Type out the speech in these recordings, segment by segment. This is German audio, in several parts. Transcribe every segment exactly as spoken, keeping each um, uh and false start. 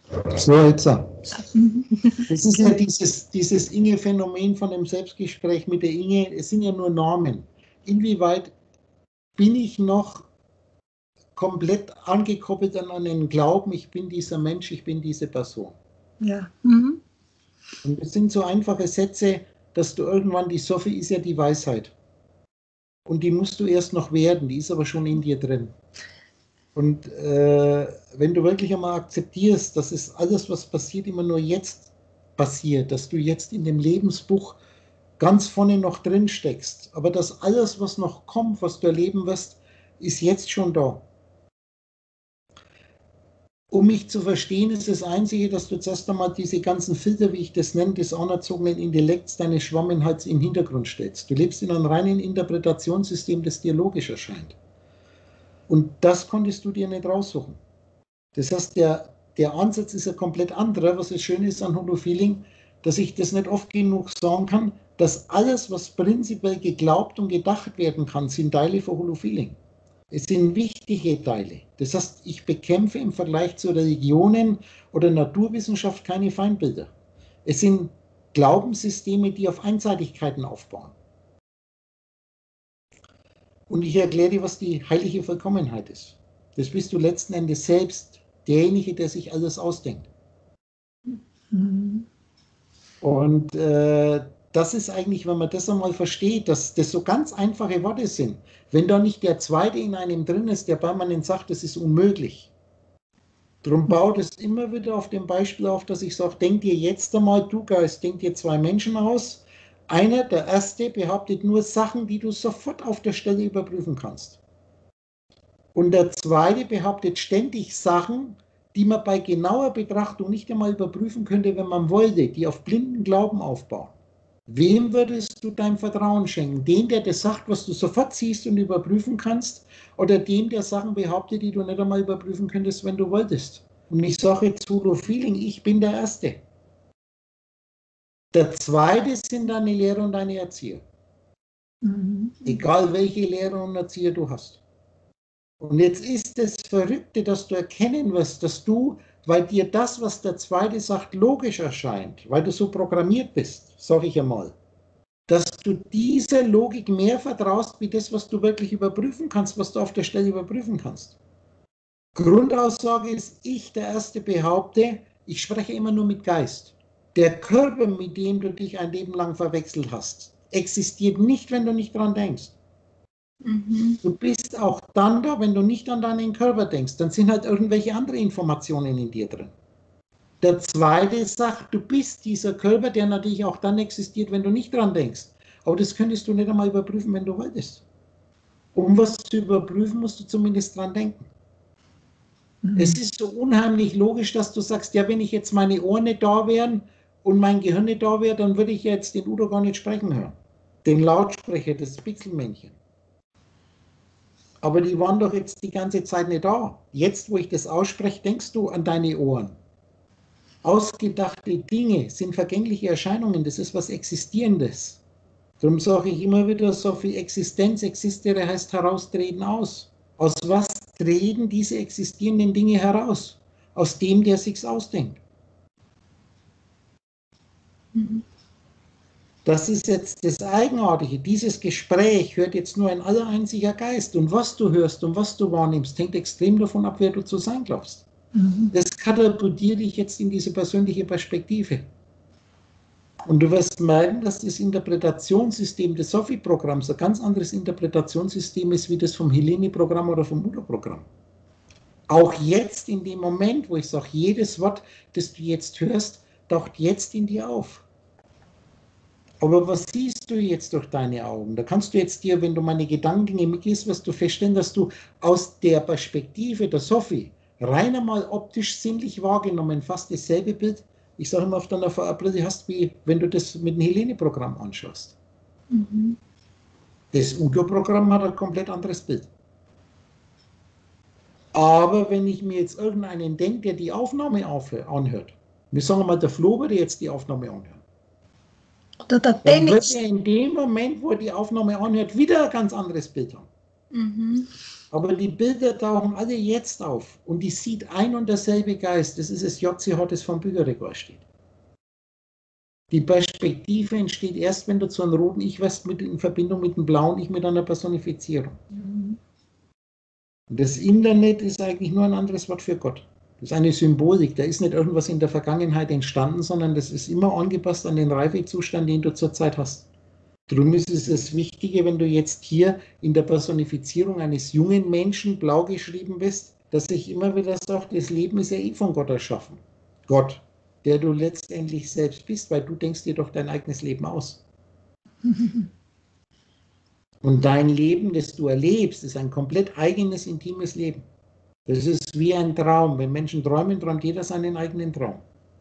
So, jetzt. Das ist ja dieses, dieses Inge-Phänomen von dem Selbstgespräch mit der Inge. Es sind ja nur Normen. Inwieweit bin ich noch komplett angekoppelt an einen Glauben, ich bin dieser Mensch, ich bin diese Person? Ja. Mhm. Und es sind so einfache Sätze, dass du irgendwann, die Sophie ist ja die Weisheit. Und die musst du erst noch werden, die ist aber schon in dir drin. Und äh, wenn du wirklich einmal akzeptierst, dass es alles, was passiert, immer nur jetzt passiert, dass du jetzt in dem Lebensbuch ganz vorne noch drin steckst, aber dass alles, was noch kommt, was du erleben wirst, ist jetzt schon da. Um mich zu verstehen, ist das Einzige, dass du zuerst einmal diese ganzen Filter, wie ich das nenne, des anerzogenen Intellekts, deines Schwamminhalts in den Hintergrund stellst. Du lebst in einem reinen Interpretationssystem, das dir logisch erscheint. Und das konntest du dir nicht raussuchen. Das heißt, der, der Ansatz ist ein komplett anderer. Was das Schöne ist an Holofeeling, dass ich das nicht oft genug sagen kann, dass alles, was prinzipiell geglaubt und gedacht werden kann, sind Teile von Holofeeling. Es sind wichtige Teile. Das heißt, ich bekämpfe im Vergleich zu Religionen oder Naturwissenschaft keine Feindbilder. Es sind Glaubenssysteme, die auf Einseitigkeiten aufbauen. Und ich erkläre dir, was die heilige Vollkommenheit ist. Das bist du letzten Endes selbst, derjenige, der sich alles ausdenkt. Mhm. Und äh, das ist eigentlich, wenn man das einmal versteht, dass das so ganz einfache Worte sind. Wenn da nicht der Zweite in einem drin ist, der permanent sagt, das ist unmöglich. Darum baut es immer wieder auf dem Beispiel auf, dass ich sage, denk dir jetzt einmal, du Geist, denk dir zwei Menschen aus. Einer, der Erste, behauptet nur Sachen, die du sofort auf der Stelle überprüfen kannst. Und der Zweite behauptet ständig Sachen, die man bei genauer Betrachtung nicht einmal überprüfen könnte, wenn man wollte, die auf blinden Glauben aufbauen. Wem würdest du dein Vertrauen schenken? Dem, der das sagt, was du sofort siehst und überprüfen kannst, oder dem, der Sachen behauptet, die du nicht einmal überprüfen könntest, wenn du wolltest? Und ich sage jetzt Holo-Feeling, ich bin der Erste. Der Zweite sind deine Lehrer und deine Erzieher. Mhm. Egal welche Lehrer und Erzieher du hast. Und jetzt ist das Verrückte, dass du erkennen wirst, dass du, weil dir das, was der Zweite sagt, logisch erscheint, weil du so programmiert bist, sage ich einmal, dass du dieser Logik mehr vertraust, wie das, was du wirklich überprüfen kannst, was du auf der Stelle überprüfen kannst. Grundaussage ist, ich, der Erste, behaupte, ich spreche immer nur mit Geist. Der Körper, mit dem du dich ein Leben lang verwechselt hast, existiert nicht, wenn du nicht dran denkst. Mhm. Du bist auch dann da, wenn du nicht an deinen Körper denkst. Dann sind halt irgendwelche andere Informationen in dir drin. Der Zweite sagt, du bist dieser Körper, der natürlich auch dann existiert, wenn du nicht dran denkst. Aber das könntest du nicht einmal überprüfen, wenn du wolltest. Um was zu überprüfen, musst du zumindest dran denken. Mhm. Es ist so unheimlich logisch, dass du sagst, ja, wenn ich jetzt meine Ohren nicht da wären und mein Gehirn nicht da wäre, dann würde ich jetzt den Udo gar nicht sprechen hören. Den Lautsprecher, das Pixelmännchen. Aber die waren doch jetzt die ganze Zeit nicht da. Jetzt, wo ich das ausspreche, denkst du an deine Ohren. Ausgedachte Dinge sind vergängliche Erscheinungen, das ist was Existierendes. Darum sage ich immer wieder, so viel Existenz, existiere heißt heraustreten aus. Aus was treten diese existierenden Dinge heraus? Aus dem, der sich's ausdenkt. Mhm. Das ist jetzt das Eigenartige. Dieses Gespräch hört jetzt nur ein aller einziger Geist. Und was du hörst und was du wahrnimmst, hängt extrem davon ab, wer du zu sein glaubst. Mhm. Das katapultiert dich jetzt in diese persönliche Perspektive. Und du wirst merken, dass das Interpretationssystem des Sophie-Programms ein ganz anderes Interpretationssystem ist, wie das vom Helene-Programm oder vom Udo-Programm. Auch jetzt in dem Moment, wo ich sage, jedes Wort, das du jetzt hörst, taucht jetzt in dir auf. Aber was siehst du jetzt durch deine Augen? Da kannst du jetzt dir, wenn du meine Gedankengänge mitgehst, wirst du feststellen, dass du aus der Perspektive der Sophie rein einmal optisch, sinnlich wahrgenommen fast dasselbe Bild, ich sage immer, auf deiner V R-Brille hast, wie wenn du das mit dem Helene-Programm anschaust. Mhm. Das Udo-Programm hat ein komplett anderes Bild. Aber wenn ich mir jetzt irgendeinen denke, der die Aufnahme anhört, wir sagen mal der Flo würde jetzt die Aufnahme anhören, Oder der dann wird Dennis. er in dem Moment, wo er die Aufnahme anhört, wieder ein ganz anderes Bild haben. Mhm. Aber die Bilder tauchen alle jetzt auf und die sieht ein und derselbe Geist. Das ist das J C H, das vom Bücherregal steht. Die Perspektive entsteht erst, wenn du zu einem roten Ich wirst mit, in Verbindung mit dem blauen Ich, mit einer Personifizierung. Mhm. Das Internet ist eigentlich nur ein anderes Wort für Gott. Das ist eine Symbolik. Da ist nicht irgendwas in der Vergangenheit entstanden, sondern das ist immer angepasst an den Reifezustand, den du zurzeit hast. Darum ist es das Wichtige, wenn du jetzt hier in der Personifizierung eines jungen Menschen blau geschrieben bist, dass ich immer wieder sage, das Leben ist ja eh von Gott erschaffen. Gott, der du letztendlich selbst bist, weil du denkst dir doch dein eigenes Leben aus. Und dein Leben, das du erlebst, ist ein komplett eigenes, intimes Leben. Das ist wie ein Traum. Wenn Menschen träumen, träumt jeder seinen eigenen Traum.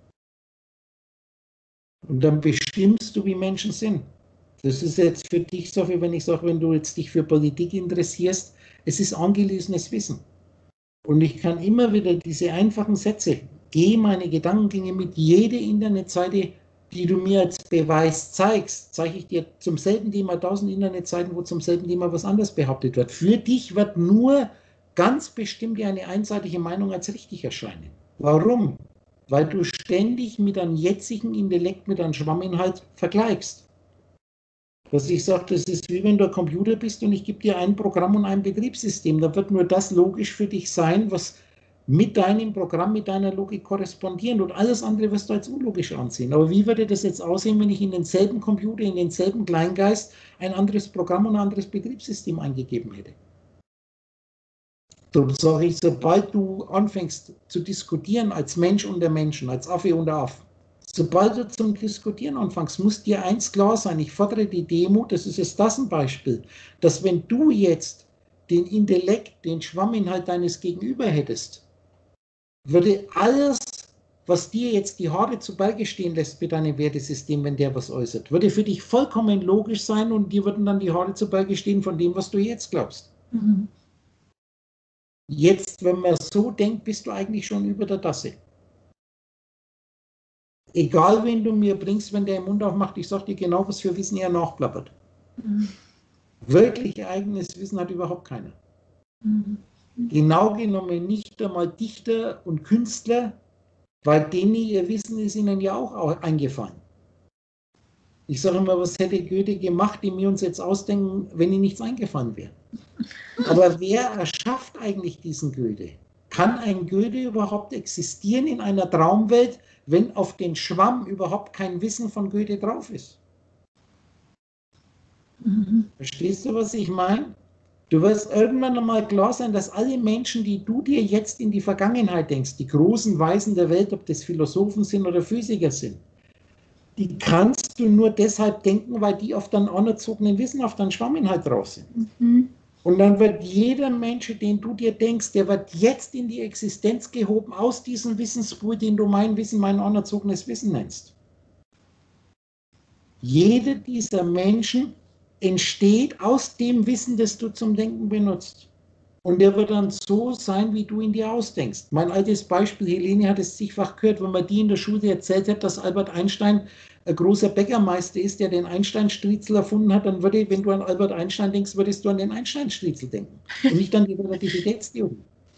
Und dann bestimmst du, wie Menschen sind. Das ist jetzt für dich so, wie wenn ich sage, wenn du jetzt dich für Politik interessierst, es ist angelesenes Wissen. Und ich kann immer wieder diese einfachen Sätze, geh meine Gedankengänge mit, jede Internetseite, die du mir als Beweis zeigst, zeige ich dir zum selben Thema tausend Internetseiten, wo zum selben Thema was anderes behauptet wird. Für dich wird nur ganz bestimmt eine einseitige Meinung als richtig erscheinen. Warum? Weil du ständig mit einem jetzigen Intellekt, mit einem Schwamminhalt vergleichst. Dass ich sage, das ist wie wenn du ein Computer bist und ich gebe dir ein Programm und ein Betriebssystem. Da wird nur das logisch für dich sein, was mit deinem Programm, mit deiner Logik korrespondiert, und alles andere wirst du als unlogisch ansehen. Aber wie würde das jetzt aussehen, wenn ich in denselben Computer, in denselben Kleingeist ein anderes Programm und ein anderes Betriebssystem eingegeben hätte? Darum sage ich, sobald du anfängst zu diskutieren als Mensch unter Menschen, als Affe unter Affen, sobald du zum Diskutieren anfängst, muss dir eins klar sein, ich fordere die Demut, das ist jetzt das ein Beispiel, dass wenn du jetzt den Intellekt, den Schwamminhalt deines Gegenüber hättest, würde alles, was dir jetzt die Haare zu Berge stehen lässt mit deinem Wertesystem, wenn der was äußert, würde für dich vollkommen logisch sein und dir würden dann die Haare zu Berge stehen von dem, was du jetzt glaubst. Mhm. Jetzt, wenn man so denkt, bist du eigentlich schon über der Tasse. Egal, wen du mir bringst, wenn der den Mund aufmacht, ich sage dir genau, was für Wissen er nachplappert. Mhm. Wirklich eigenes Wissen hat überhaupt keiner. Mhm. Genau genommen nicht einmal Dichter und Künstler, weil denen ihr Wissen ist ihnen ja auch eingefallen. Ich sage immer, was hätte Goethe gemacht, die wir uns jetzt ausdenken, wenn ihm nichts eingefallen wäre. Aber wer erschafft eigentlich diesen Goethe? Kann ein Goethe überhaupt existieren in einer Traumwelt, wenn auf den Schwamm überhaupt kein Wissen von Goethe drauf ist? Mhm. Verstehst du, was ich meine? Du wirst irgendwann einmal klar sein, dass alle Menschen, die du dir jetzt in die Vergangenheit denkst, die großen Weisen der Welt, ob das Philosophen sind oder Physiker sind, die kannst du nur deshalb denken, weil die auf deinen anerzogenen Wissen, auf deinen Schwamminhalt drauf sind. Mhm. Und dann wird jeder Mensch, den du dir denkst, der wird jetzt in die Existenz gehoben aus diesem Wissenspool, den du mein Wissen, mein anerzogenes Wissen nennst. Jeder dieser Menschen entsteht aus dem Wissen, das du zum Denken benutzt. Und der wird dann so sein, wie du ihn dir ausdenkst. Mein altes Beispiel, Helene hat es zigfach gehört, wenn man die in der Schule erzählt hat, dass Albert Einstein ein großer Bäckermeister ist, der den Einstein-Striezel erfunden hat, dann würde, wenn du an Albert Einstein denkst, würdest du an den Einstein-Striezel denken und nicht an die Relativitätstheorie.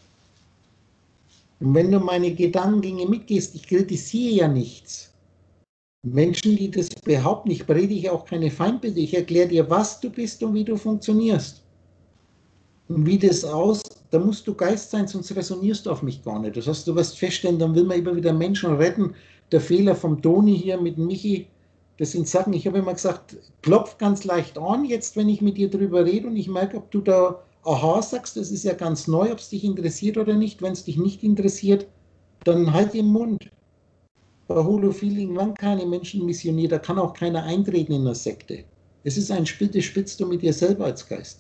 Und wenn du meine Gedankengänge mitgehst, ich kritisiere ja nichts. Menschen, die das behaupten, ich predige auch keine Feindbilder, ich erkläre dir, was du bist und wie du funktionierst. Und wie das aus, da musst du Geist sein, sonst resonierst du auf mich gar nicht. Das heißt, du wirst feststellen, dann will man immer wieder Menschen retten. Der Fehler vom Toni hier mit Michi, das sind Sachen, ich habe immer gesagt, klopf ganz leicht an, jetzt wenn ich mit dir drüber rede und ich merke, ob du da Aha sagst, das ist ja ganz neu, ob es dich interessiert oder nicht. Wenn es dich nicht interessiert, dann halt den Mund. Bei Holofeeling waren keine Menschen missioniert, da kann auch keiner eintreten in eine Sekte. Es ist ein Spiel, das spielst du mit dir selber als Geist.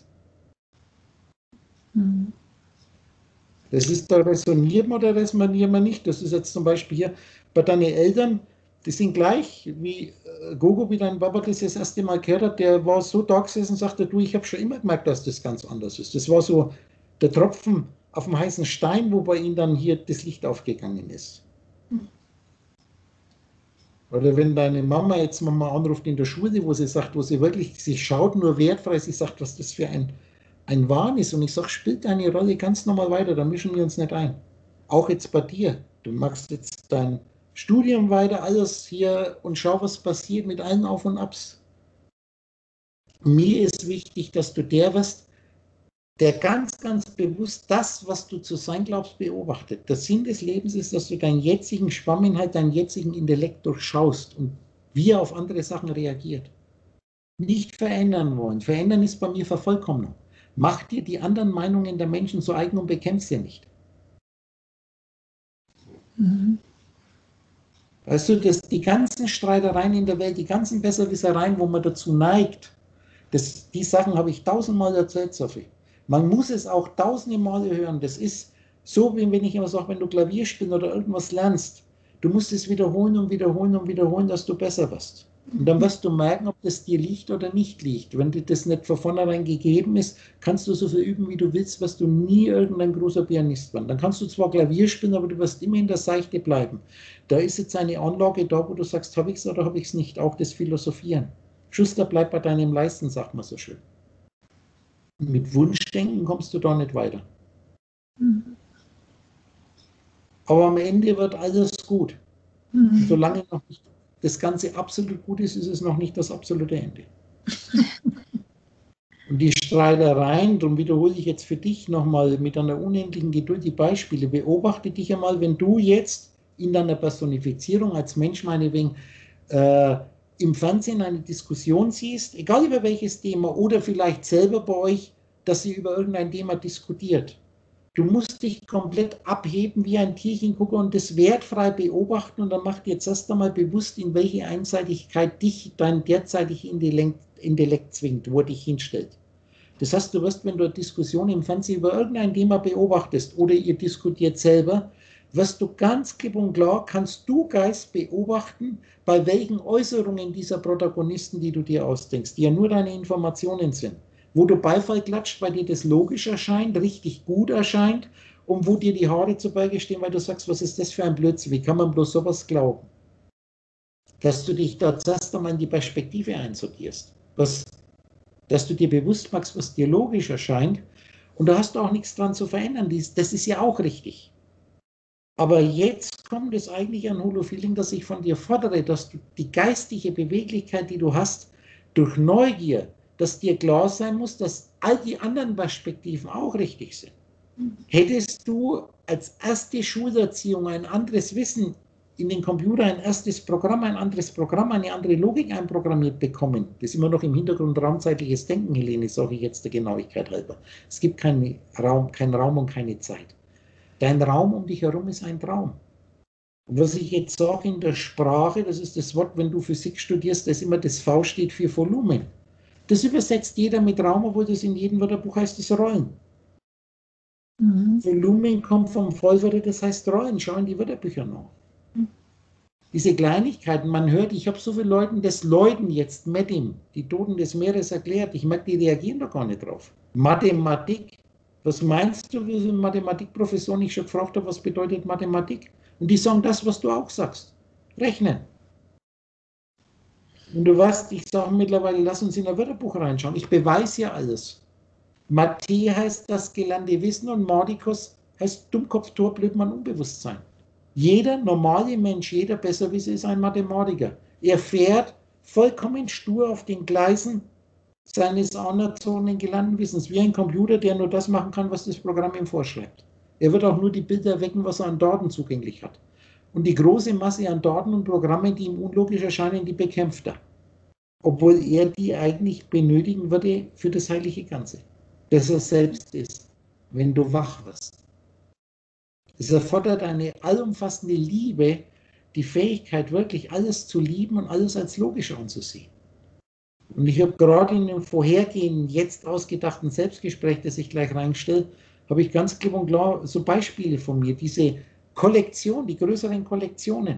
Das ist, da resoniert man oder resoniert man nicht. Das ist jetzt zum Beispiel hier bei deinen Eltern, die sind gleich, wie Gogo, wie dein Papa das das erste Mal gehört hat, der war so da gesessen und sagte, du, ich habe schon immer gemerkt, dass das ganz anders ist. Das war so der Tropfen auf dem heißen Stein, wo bei ihm dann hier das Licht aufgegangen ist. Oder wenn deine Mama jetzt mal anruft in der Schule, wo sie sagt, wo sie wirklich, sie schaut nur wertfrei, sie sagt, was das für ein ein Wahn ist, und ich sage, spielt deine Rolle ganz normal weiter, da mischen wir uns nicht ein. Auch jetzt bei dir. Du machst jetzt dein Studium weiter, alles hier und schau, was passiert mit allen Auf und Abs. Mir ist wichtig, dass du der wirst, der ganz, ganz bewusst das, was du zu sein glaubst, beobachtet. Der Sinn des Lebens ist, dass du deinen jetzigen Schwamminhalt, deinen jetzigen Intellekt durchschaust und wie er auf andere Sachen reagiert. Nicht verändern wollen. Verändern ist bei mir Vervollkommnung. Mach dir die anderen Meinungen der Menschen zu eigen und bekämpf sie nicht. Mhm. Weißt du, dass die ganzen Streitereien in der Welt, die ganzen Besserwissereien, wo man dazu neigt, das, die Sachen habe ich tausendmal erzählt, Sophie. Man muss es auch tausende Male hören. Das ist so, wie wenn ich immer sage, wenn du Klavier spielst oder irgendwas lernst, du musst es wiederholen und wiederholen und wiederholen, dass du besser wirst. Und dann wirst du merken, ob das dir liegt oder nicht liegt. Wenn dir das nicht von vornherein gegeben ist, kannst du so viel üben, wie du willst, wirst du nie irgendein großer Pianist werden. Dann kannst du zwar Klavier spielen, aber du wirst immer in der Seichte bleiben. Da ist jetzt eine Anlage da, wo du sagst, habe ich es oder habe ich es nicht. Auch das Philosophieren. Schuster, bleib bei deinem Leisten, sagt man so schön. Und mit Wunschdenken kommst du da nicht weiter. Mhm. Aber am Ende wird alles gut. Mhm. Solange noch nicht das Ganze absolut gut ist, ist es noch nicht das absolute Ende. Und die Streitereien, darum wiederhole ich jetzt für dich nochmal mit einer unendlichen Geduld die Beispiele. Beobachte dich einmal, wenn du jetzt in deiner Personifizierung als Mensch meinetwegen äh, im Fernsehen eine Diskussion siehst, egal über welches Thema, oder vielleicht selber bei euch, dass ihr über irgendein Thema diskutiert. Du musst dich komplett abheben wie ein Tierchengucker und das wertfrei beobachten, und dann mach dir jetzt erst einmal bewusst, in welche Einseitigkeit dich dein derzeitiger Intellekt, Intellekt zwingt, wo er dich hinstellt. Das heißt, du wirst, wenn du eine Diskussion im Fernsehen über irgendein Thema beobachtest oder ihr diskutiert selber, wirst du ganz klipp und klar, kannst du Geist beobachten, bei welchen Äußerungen dieser Protagonisten, die du dir ausdenkst, die ja nur deine Informationen sind, wo du Beifall klatscht, weil dir das logisch erscheint, richtig gut erscheint, und wo dir die Haare zu Berge stehen, weil du sagst, was ist das für ein Blödsinn, wie kann man bloß sowas glauben? Dass du dich da zuerst einmal in die Perspektive einsortierst, was, dass du dir bewusst machst, was dir logisch erscheint, und da hast du auch nichts dran zu verändern, das ist ja auch richtig. Aber jetzt kommt es eigentlich an Holofeeling, dass ich von dir fordere, dass du die geistige Beweglichkeit, die du hast, durch Neugier, dass dir klar sein muss, dass all die anderen Perspektiven auch richtig sind. Hättest du als erste Schulerziehung ein anderes Wissen in den Computer, ein erstes Programm, ein anderes Programm, eine andere Logik einprogrammiert bekommen, das ist immer noch im Hintergrund raumzeitliches Denken, Helene, sage ich jetzt der Genauigkeit halber. Es gibt keinen Raum, kein Raum und keine Zeit. Dein Raum um dich herum ist ein Traum. Und was ich jetzt sage in der Sprache, das ist das Wort, wenn du Physik studierst, das immer das V steht für Volumen. Das übersetzt jeder mit Raum, obwohl das in jedem Wörterbuch heißt, das Rollen. Mhm. Volumen kommt vom Vollwörter, das heißt Rollen. Schau in die Wörterbücher nach. Mhm. Diese Kleinigkeiten, man hört, ich habe so viele Leute das Leuten jetzt, Medim, die Toten des Meeres erklärt, ich merke, die reagieren da gar nicht drauf. Mathematik. Was meinst du, wie viele Mathematikprofessoren ich schon gefragt habe, was bedeutet Mathematik? Und die sagen das, was du auch sagst. Rechnen. Und du weißt, ich sage mittlerweile, lass uns in ein Wörterbuch reinschauen. Ich beweise ja alles. Mathe heißt das gelernte Wissen und Mordicus heißt Dummkopf, Tor, Blödmann, Unbewusstsein. Jeder normale Mensch, jeder Besserwisser ist ein Mathematiker. Er fährt vollkommen stur auf den Gleisen seines anerzogen gelernten Wissens, wie ein Computer, der nur das machen kann, was das Programm ihm vorschreibt. Er wird auch nur die Bilder wecken, was er an Daten zugänglich hat. Und die große Masse an Daten und Programmen, die ihm unlogisch erscheinen, die bekämpft er. Obwohl er die eigentlich benötigen würde für das heilige Ganze. Das er selbst ist, wenn du wach wirst. Es erfordert eine allumfassende Liebe, die Fähigkeit, wirklich alles zu lieben und alles als logisch anzusehen. Und ich habe gerade in dem vorhergehenden, jetzt ausgedachten Selbstgespräch, das ich gleich reinstelle, habe ich ganz klipp und klar so Beispiele von mir, diese Kollektion, die größeren Kollektionen.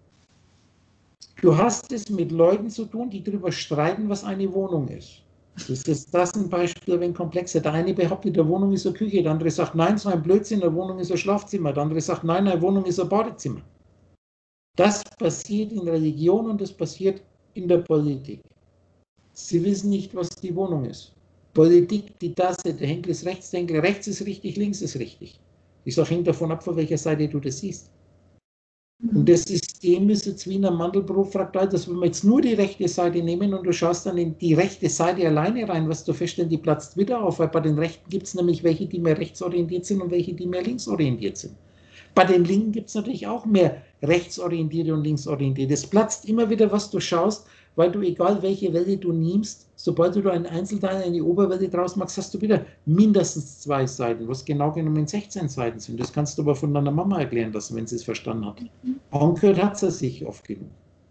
Du hast es mit Leuten zu tun, die darüber streiten, was eine Wohnung ist. Das ist das ein Beispiel, wenn komplexer. Der eine behauptet, der Wohnung ist eine Küche, der andere sagt, nein, so ein Blödsinn, der Wohnung ist ein Schlafzimmer, der andere sagt, nein, eine Wohnung ist ein Badezimmer. Das passiert in Religion und das passiert in der Politik. Sie wissen nicht, was die Wohnung ist. Politik, die Tasse, der Henkel ist Rechtsdenker, rechts ist richtig, links ist richtig. Ich sage, hängt davon ab, von welcher Seite du das siehst. Mhm. Und das System ist jetzt wie in einem Mandelbrot-Fraktal, dass wenn wir jetzt nur die rechte Seite nehmen und du schaust dann in die rechte Seite alleine rein, was du feststellen, die platzt wieder auf, weil bei den Rechten gibt es nämlich welche, die mehr rechtsorientiert sind und welche, die mehr linksorientiert sind. Bei den Linken gibt es natürlich auch mehr rechtsorientierte und linksorientierte. Es platzt immer wieder, was du schaust, weil du, egal welche Welle du nimmst, sobald du einen Einzelteil, eine Oberwelle draus machst, hast du wieder mindestens zwei Seiten, was genau genommen sechzehn Seiten sind. Das kannst du aber von deiner Mama erklären lassen, wenn sie es verstanden hat. Angehört hat sie sich oft genug.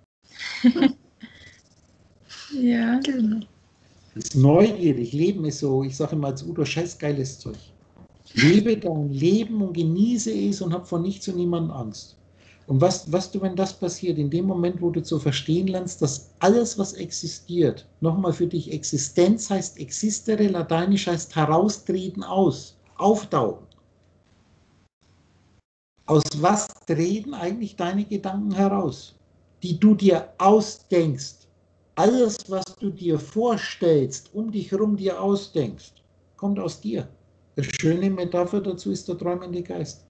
Ja, genau. Das ist neugierig, Leben ist so, ich sage immer als Udo, scheißgeiles Zeug. Lebe dein Leben und genieße es und hab vor nichts und niemandem Angst. Und was, was du, wenn das passiert, in dem Moment, wo du zu verstehen lernst, dass alles, was existiert, nochmal für dich Existenz heißt existere, lateinisch heißt heraustreten aus, auftauchen. Aus was treten eigentlich deine Gedanken heraus, die du dir ausdenkst? Alles, was du dir vorstellst, um dich herum dir ausdenkst, kommt aus dir. Die schöne Metapher dazu ist der träumende Geist.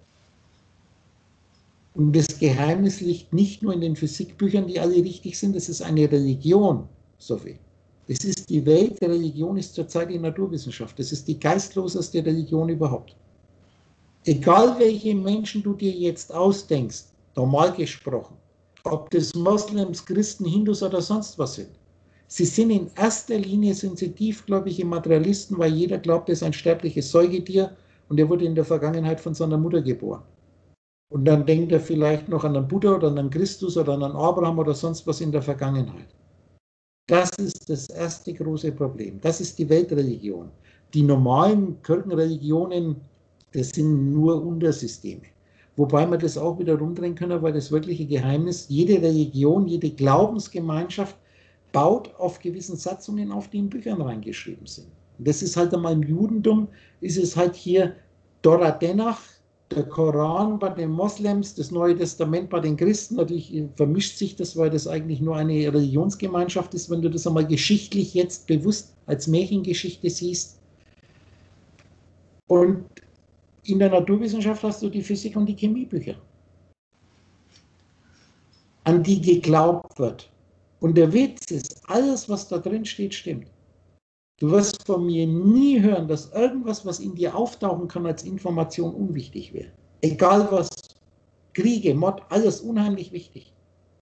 Und das Geheimnis liegt nicht nur in den Physikbüchern, die alle richtig sind, das ist eine Religion, Sophie. Das ist die Welt, der Religion ist zurzeit die Naturwissenschaft. Das ist die geistloseste Religion überhaupt. Egal welche Menschen du dir jetzt ausdenkst, normal gesprochen, ob das Moslems, Christen, Hindus oder sonst was sind, sie sind in erster Linie sind sie tiefgläubige Materialisten, weil jeder glaubt, er ist ein sterbliches Säugetier und er wurde in der Vergangenheit von seiner Mutter geboren. Und dann denkt er vielleicht noch an einen Buddha oder an einen Christus oder an einen Abraham oder sonst was in der Vergangenheit. Das ist das erste große Problem. Das ist die Weltreligion. Die normalen Kirchenreligionen, das sind nur Untersysteme. Wobei wir das auch wieder rumdrehen können, weil das wirkliche Geheimnis, jede Religion, jede Glaubensgemeinschaft baut auf gewissen Satzungen auf, die in Büchern reingeschrieben sind. Und das ist halt einmal im Judentum, ist es halt hier Torah Tenach, der Koran bei den Moslems, das Neue Testament bei den Christen. Natürlich vermischt sich das, weil das eigentlich nur eine Religionsgemeinschaft ist, wenn du das einmal geschichtlich jetzt bewusst als Märchengeschichte siehst. Und in der Naturwissenschaft hast du die Physik und die Chemiebücher, an die geglaubt wird. Und der Witz ist, alles, was da drin steht, stimmt. Du wirst von mir nie hören, dass irgendwas, was in dir auftauchen kann, als Information unwichtig wäre. Egal was, Kriege, Mord, alles unheimlich wichtig.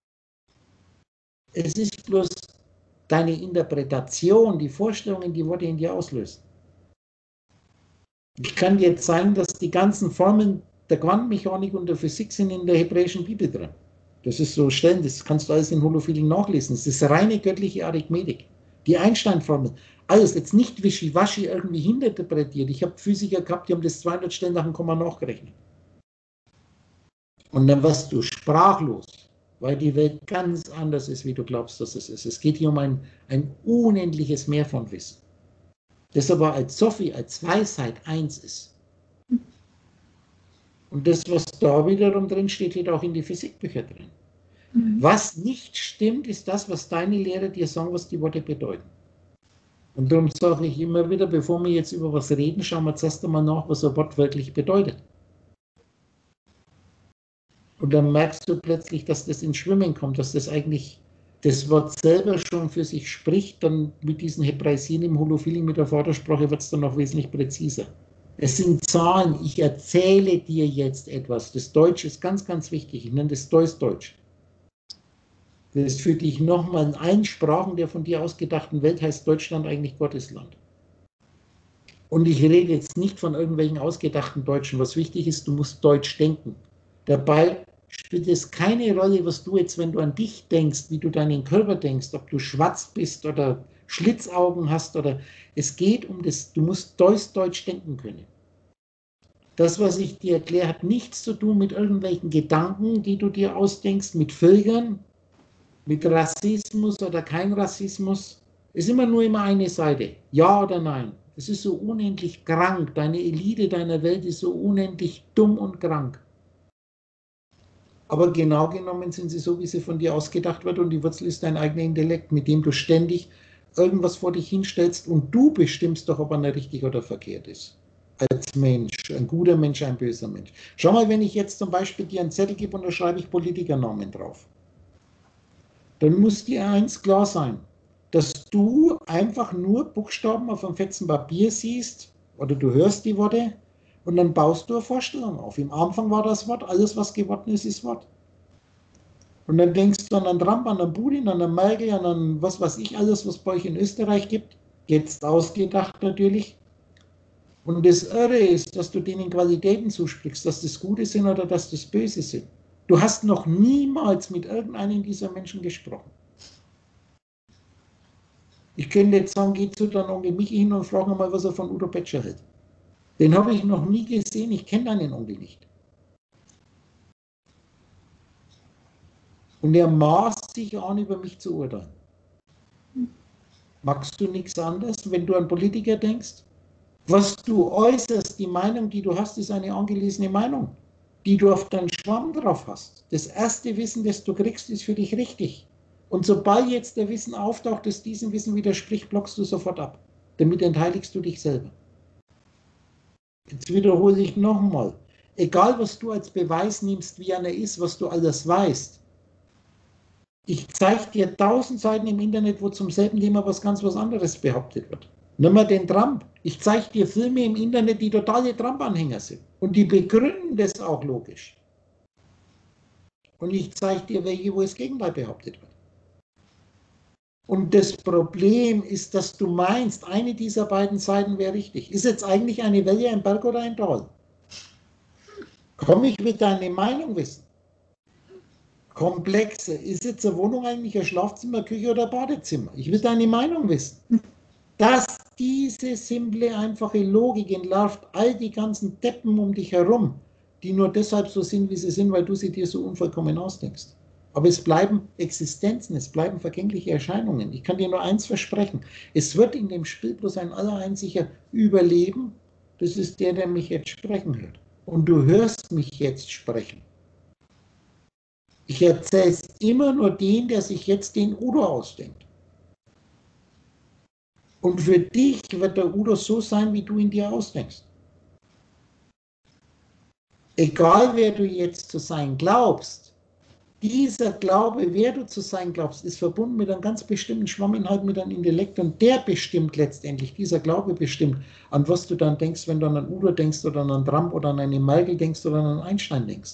Es ist bloß deine Interpretation, die Vorstellungen, die Worte in dir auslösen. Ich kann dir zeigen, dass die ganzen Formeln der Quantenmechanik und der Physik sind in der hebräischen Bibel drin. Das ist so Stellen, das kannst du alles in Holophilen nachlesen. Das ist reine göttliche Arithmetik. Die Einstein-Formel, alles jetzt nicht wischiwaschi irgendwie hinterpretiert. Ich habe Physiker gehabt, die haben das zweihundert Stellen nach dem Komma nachgerechnet. Und dann warst du sprachlos, weil die Welt ganz anders ist, wie du glaubst, dass es ist. Es geht hier um ein, ein unendliches Meer von Wissen, das aber als Sophie, als Weisheit eins ist. Und das, was da wiederum drin steht, steht auch in die Physikbücher drin. Mhm. Was nicht stimmt, ist das, was deine Lehrer dir sagen, was die Worte bedeuten. Und darum sage ich immer wieder, bevor wir jetzt über was reden, schauen wir zuerst einmal nach, was ein Wort wirklich bedeutet. Und dann merkst du plötzlich, dass das ins Schwimmen kommt, dass das eigentlich das Wort selber schon für sich spricht. Dann mit diesen Hebraisien im Holophilen, mit der Vatersprache, wird es dann noch wesentlich präziser. Es sind Zahlen, ich erzähle dir jetzt etwas. Das Deutsch ist ganz, ganz wichtig. Ich nenne das Deutsch. Das ist für dich nochmal in allen Sprachen der von dir ausgedachten Welt, heißt Deutschland eigentlich Gottesland. Und ich rede jetzt nicht von irgendwelchen ausgedachten Deutschen. Was wichtig ist, du musst Deutsch denken. Dabei spielt es keine Rolle, was du jetzt, wenn du an dich denkst, wie du deinen Körper denkst, ob du schwarz bist oder Schlitzaugen hast oder es geht um das, du musst Deutsch denken können. Das, was ich dir erkläre, hat nichts zu tun mit irgendwelchen Gedanken, die du dir ausdenkst, mit Völkern, mit Rassismus oder kein Rassismus. Es ist immer nur immer eine Seite, ja oder nein. Es ist so unendlich krank, deine Elite deiner Welt ist so unendlich dumm und krank. Aber genau genommen sind sie so, wie sie von dir ausgedacht wird und die Wurzel ist dein eigener Intellekt, mit dem du ständig irgendwas vor dich hinstellst und du bestimmst doch, ob einer richtig oder verkehrt ist. Als Mensch, ein guter Mensch, ein böser Mensch. Schau mal, wenn ich jetzt zum Beispiel dir einen Zettel gebe und da schreibe ich Politikernamen drauf, dann muss dir eins klar sein, dass du einfach nur Buchstaben auf einem fetzen Papier siehst oder du hörst die Worte und dann baust du eine Vorstellung auf. Im Anfang war das Wort, alles was geworden ist, ist Wort. Und dann denkst du an einen Trump, an einen Putin, an einen Merkel, an einen, was weiß ich, alles, was es bei euch in Österreich gibt. Jetzt ausgedacht natürlich. Und das Irre ist, dass du denen Qualitäten zusprichst, dass das Gute sind oder dass das Böse sind. Du hast noch niemals mit irgendeinem dieser Menschen gesprochen. Ich könnte jetzt sagen, geh zu deinem Onkel Michi hin und frage mal, was er von Udo Petscher hält. Den habe ich noch nie gesehen, ich kenne deinen Onkel nicht. Und er maßt sich an, über mich zu urteilen. Magst du nichts anderes, wenn du an Politiker denkst? Was du äußerst, die Meinung, die du hast, ist eine angelesene Meinung, die du auf deinen Schwamm drauf hast. Das erste Wissen, das du kriegst, ist für dich richtig. Und sobald jetzt der Wissen auftaucht, das diesem Wissen widerspricht, blockst du sofort ab. Damit entheiligst du dich selber. Jetzt wiederhole ich nochmal. Egal, was du als Beweis nimmst, wie einer ist, was du alles weißt. Ich zeige dir tausend Seiten im Internet, wo zum selben Thema was ganz was anderes behauptet wird. Nimm mal den Trump. Ich zeige dir Filme im Internet, die totale Trump-Anhänger sind. Und die begründen das auch logisch. Und ich zeige dir welche, wo das Gegenteil behauptet wird. Und das Problem ist, dass du meinst, eine dieser beiden Seiten wäre richtig. Ist jetzt eigentlich eine Welle ein Berg oder ein Tal? Komm, ich will deine Meinung wissen. Komplexe. Ist jetzt eine Wohnung eigentlich ein Schlafzimmer, Küche oder Badezimmer? Ich will deine Meinung wissen. Dass diese simple, einfache Logik entlarvt all die ganzen Deppen um dich herum, die nur deshalb so sind, wie sie sind, weil du sie dir so unvollkommen ausdenkst. Aber es bleiben Existenzen, es bleiben vergängliche Erscheinungen. Ich kann dir nur eins versprechen. Es wird in dem Spiel bloß ein allereinziger überleben. Das ist der, der mich jetzt sprechen hört. Und du hörst mich jetzt sprechen. Ich erzähle es immer nur den, der sich jetzt den Udo ausdenkt. Und für dich wird der Udo so sein, wie du ihn dir ausdenkst. Egal, wer du jetzt zu sein glaubst, dieser Glaube, wer du zu sein glaubst, ist verbunden mit einem ganz bestimmten Schwamminhalt, mit einem Intellekt und der bestimmt letztendlich, dieser Glaube bestimmt, an was du dann denkst, wenn du an einen Udo denkst oder an einen Trump oder an eine Merkel denkst oder an einen Einstein denkst.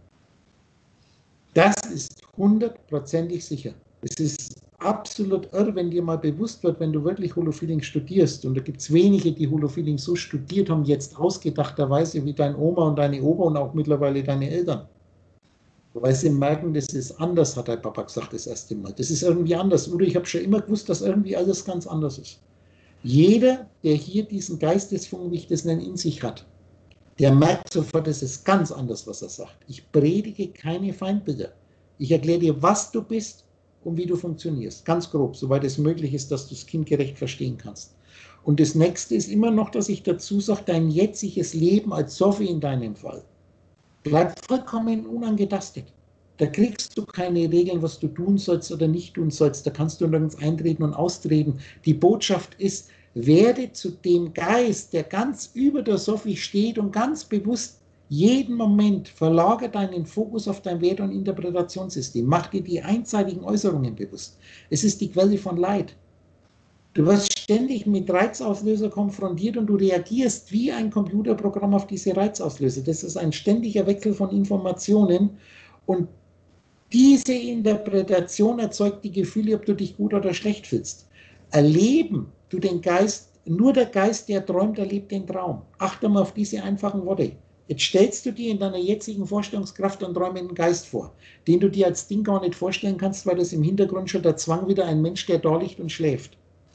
Das ist hundertprozentig sicher. Es ist absolut irre, wenn dir mal bewusst wird, wenn du wirklich Holofeeling studierst, und da gibt es wenige, die Holofeeling so studiert haben, jetzt ausgedachterweise wie dein Oma und deine Opa und auch mittlerweile deine Eltern. Weil sie merken, das ist anders, hat dein Papa gesagt das erste Mal. Das ist irgendwie anders. Oder ich habe schon immer gewusst, dass irgendwie alles ganz anders ist. Jeder, der hier diesen Geistesfunken, wie ich das nenne, in sich hat, der merkt sofort, es ist ganz anders, was er sagt. Ich predige keine Feindbilder. Ich erkläre dir, was du bist und wie du funktionierst. Ganz grob, soweit es möglich ist, dass du es kindgerecht verstehen kannst. Und das Nächste ist immer noch, dass ich dazu sage, dein jetziges Leben als Sophie in deinem Fall bleibt vollkommen unangetastet. Da kriegst du keine Regeln, was du tun sollst oder nicht tun sollst. Da kannst du nirgends eintreten und austreten. Die Botschaft ist, werde zu dem Geist, der ganz über der Sophie steht und ganz bewusst jeden Moment verlagere deinen Fokus auf dein Wert- und Interpretationssystem. Mach dir die einseitigen Äußerungen bewusst. Es ist die Quelle von Leid. Du wirst ständig mit Reizauslöser konfrontiert und du reagierst wie ein Computerprogramm auf diese Reizauslöser. Das ist ein ständiger Wechsel von Informationen und diese Interpretation erzeugt die Gefühle, ob du dich gut oder schlecht fühlst. Erleben du den Geist, nur der Geist, der träumt, erlebt den Traum. Achte mal auf diese einfachen Worte. Jetzt stellst du dir in deiner jetzigen Vorstellungskraft einen träumenden Geist vor, den du dir als Ding gar nicht vorstellen kannst, weil das im Hintergrund schon der Zwang wieder ein Mensch, der da liegt und schläft.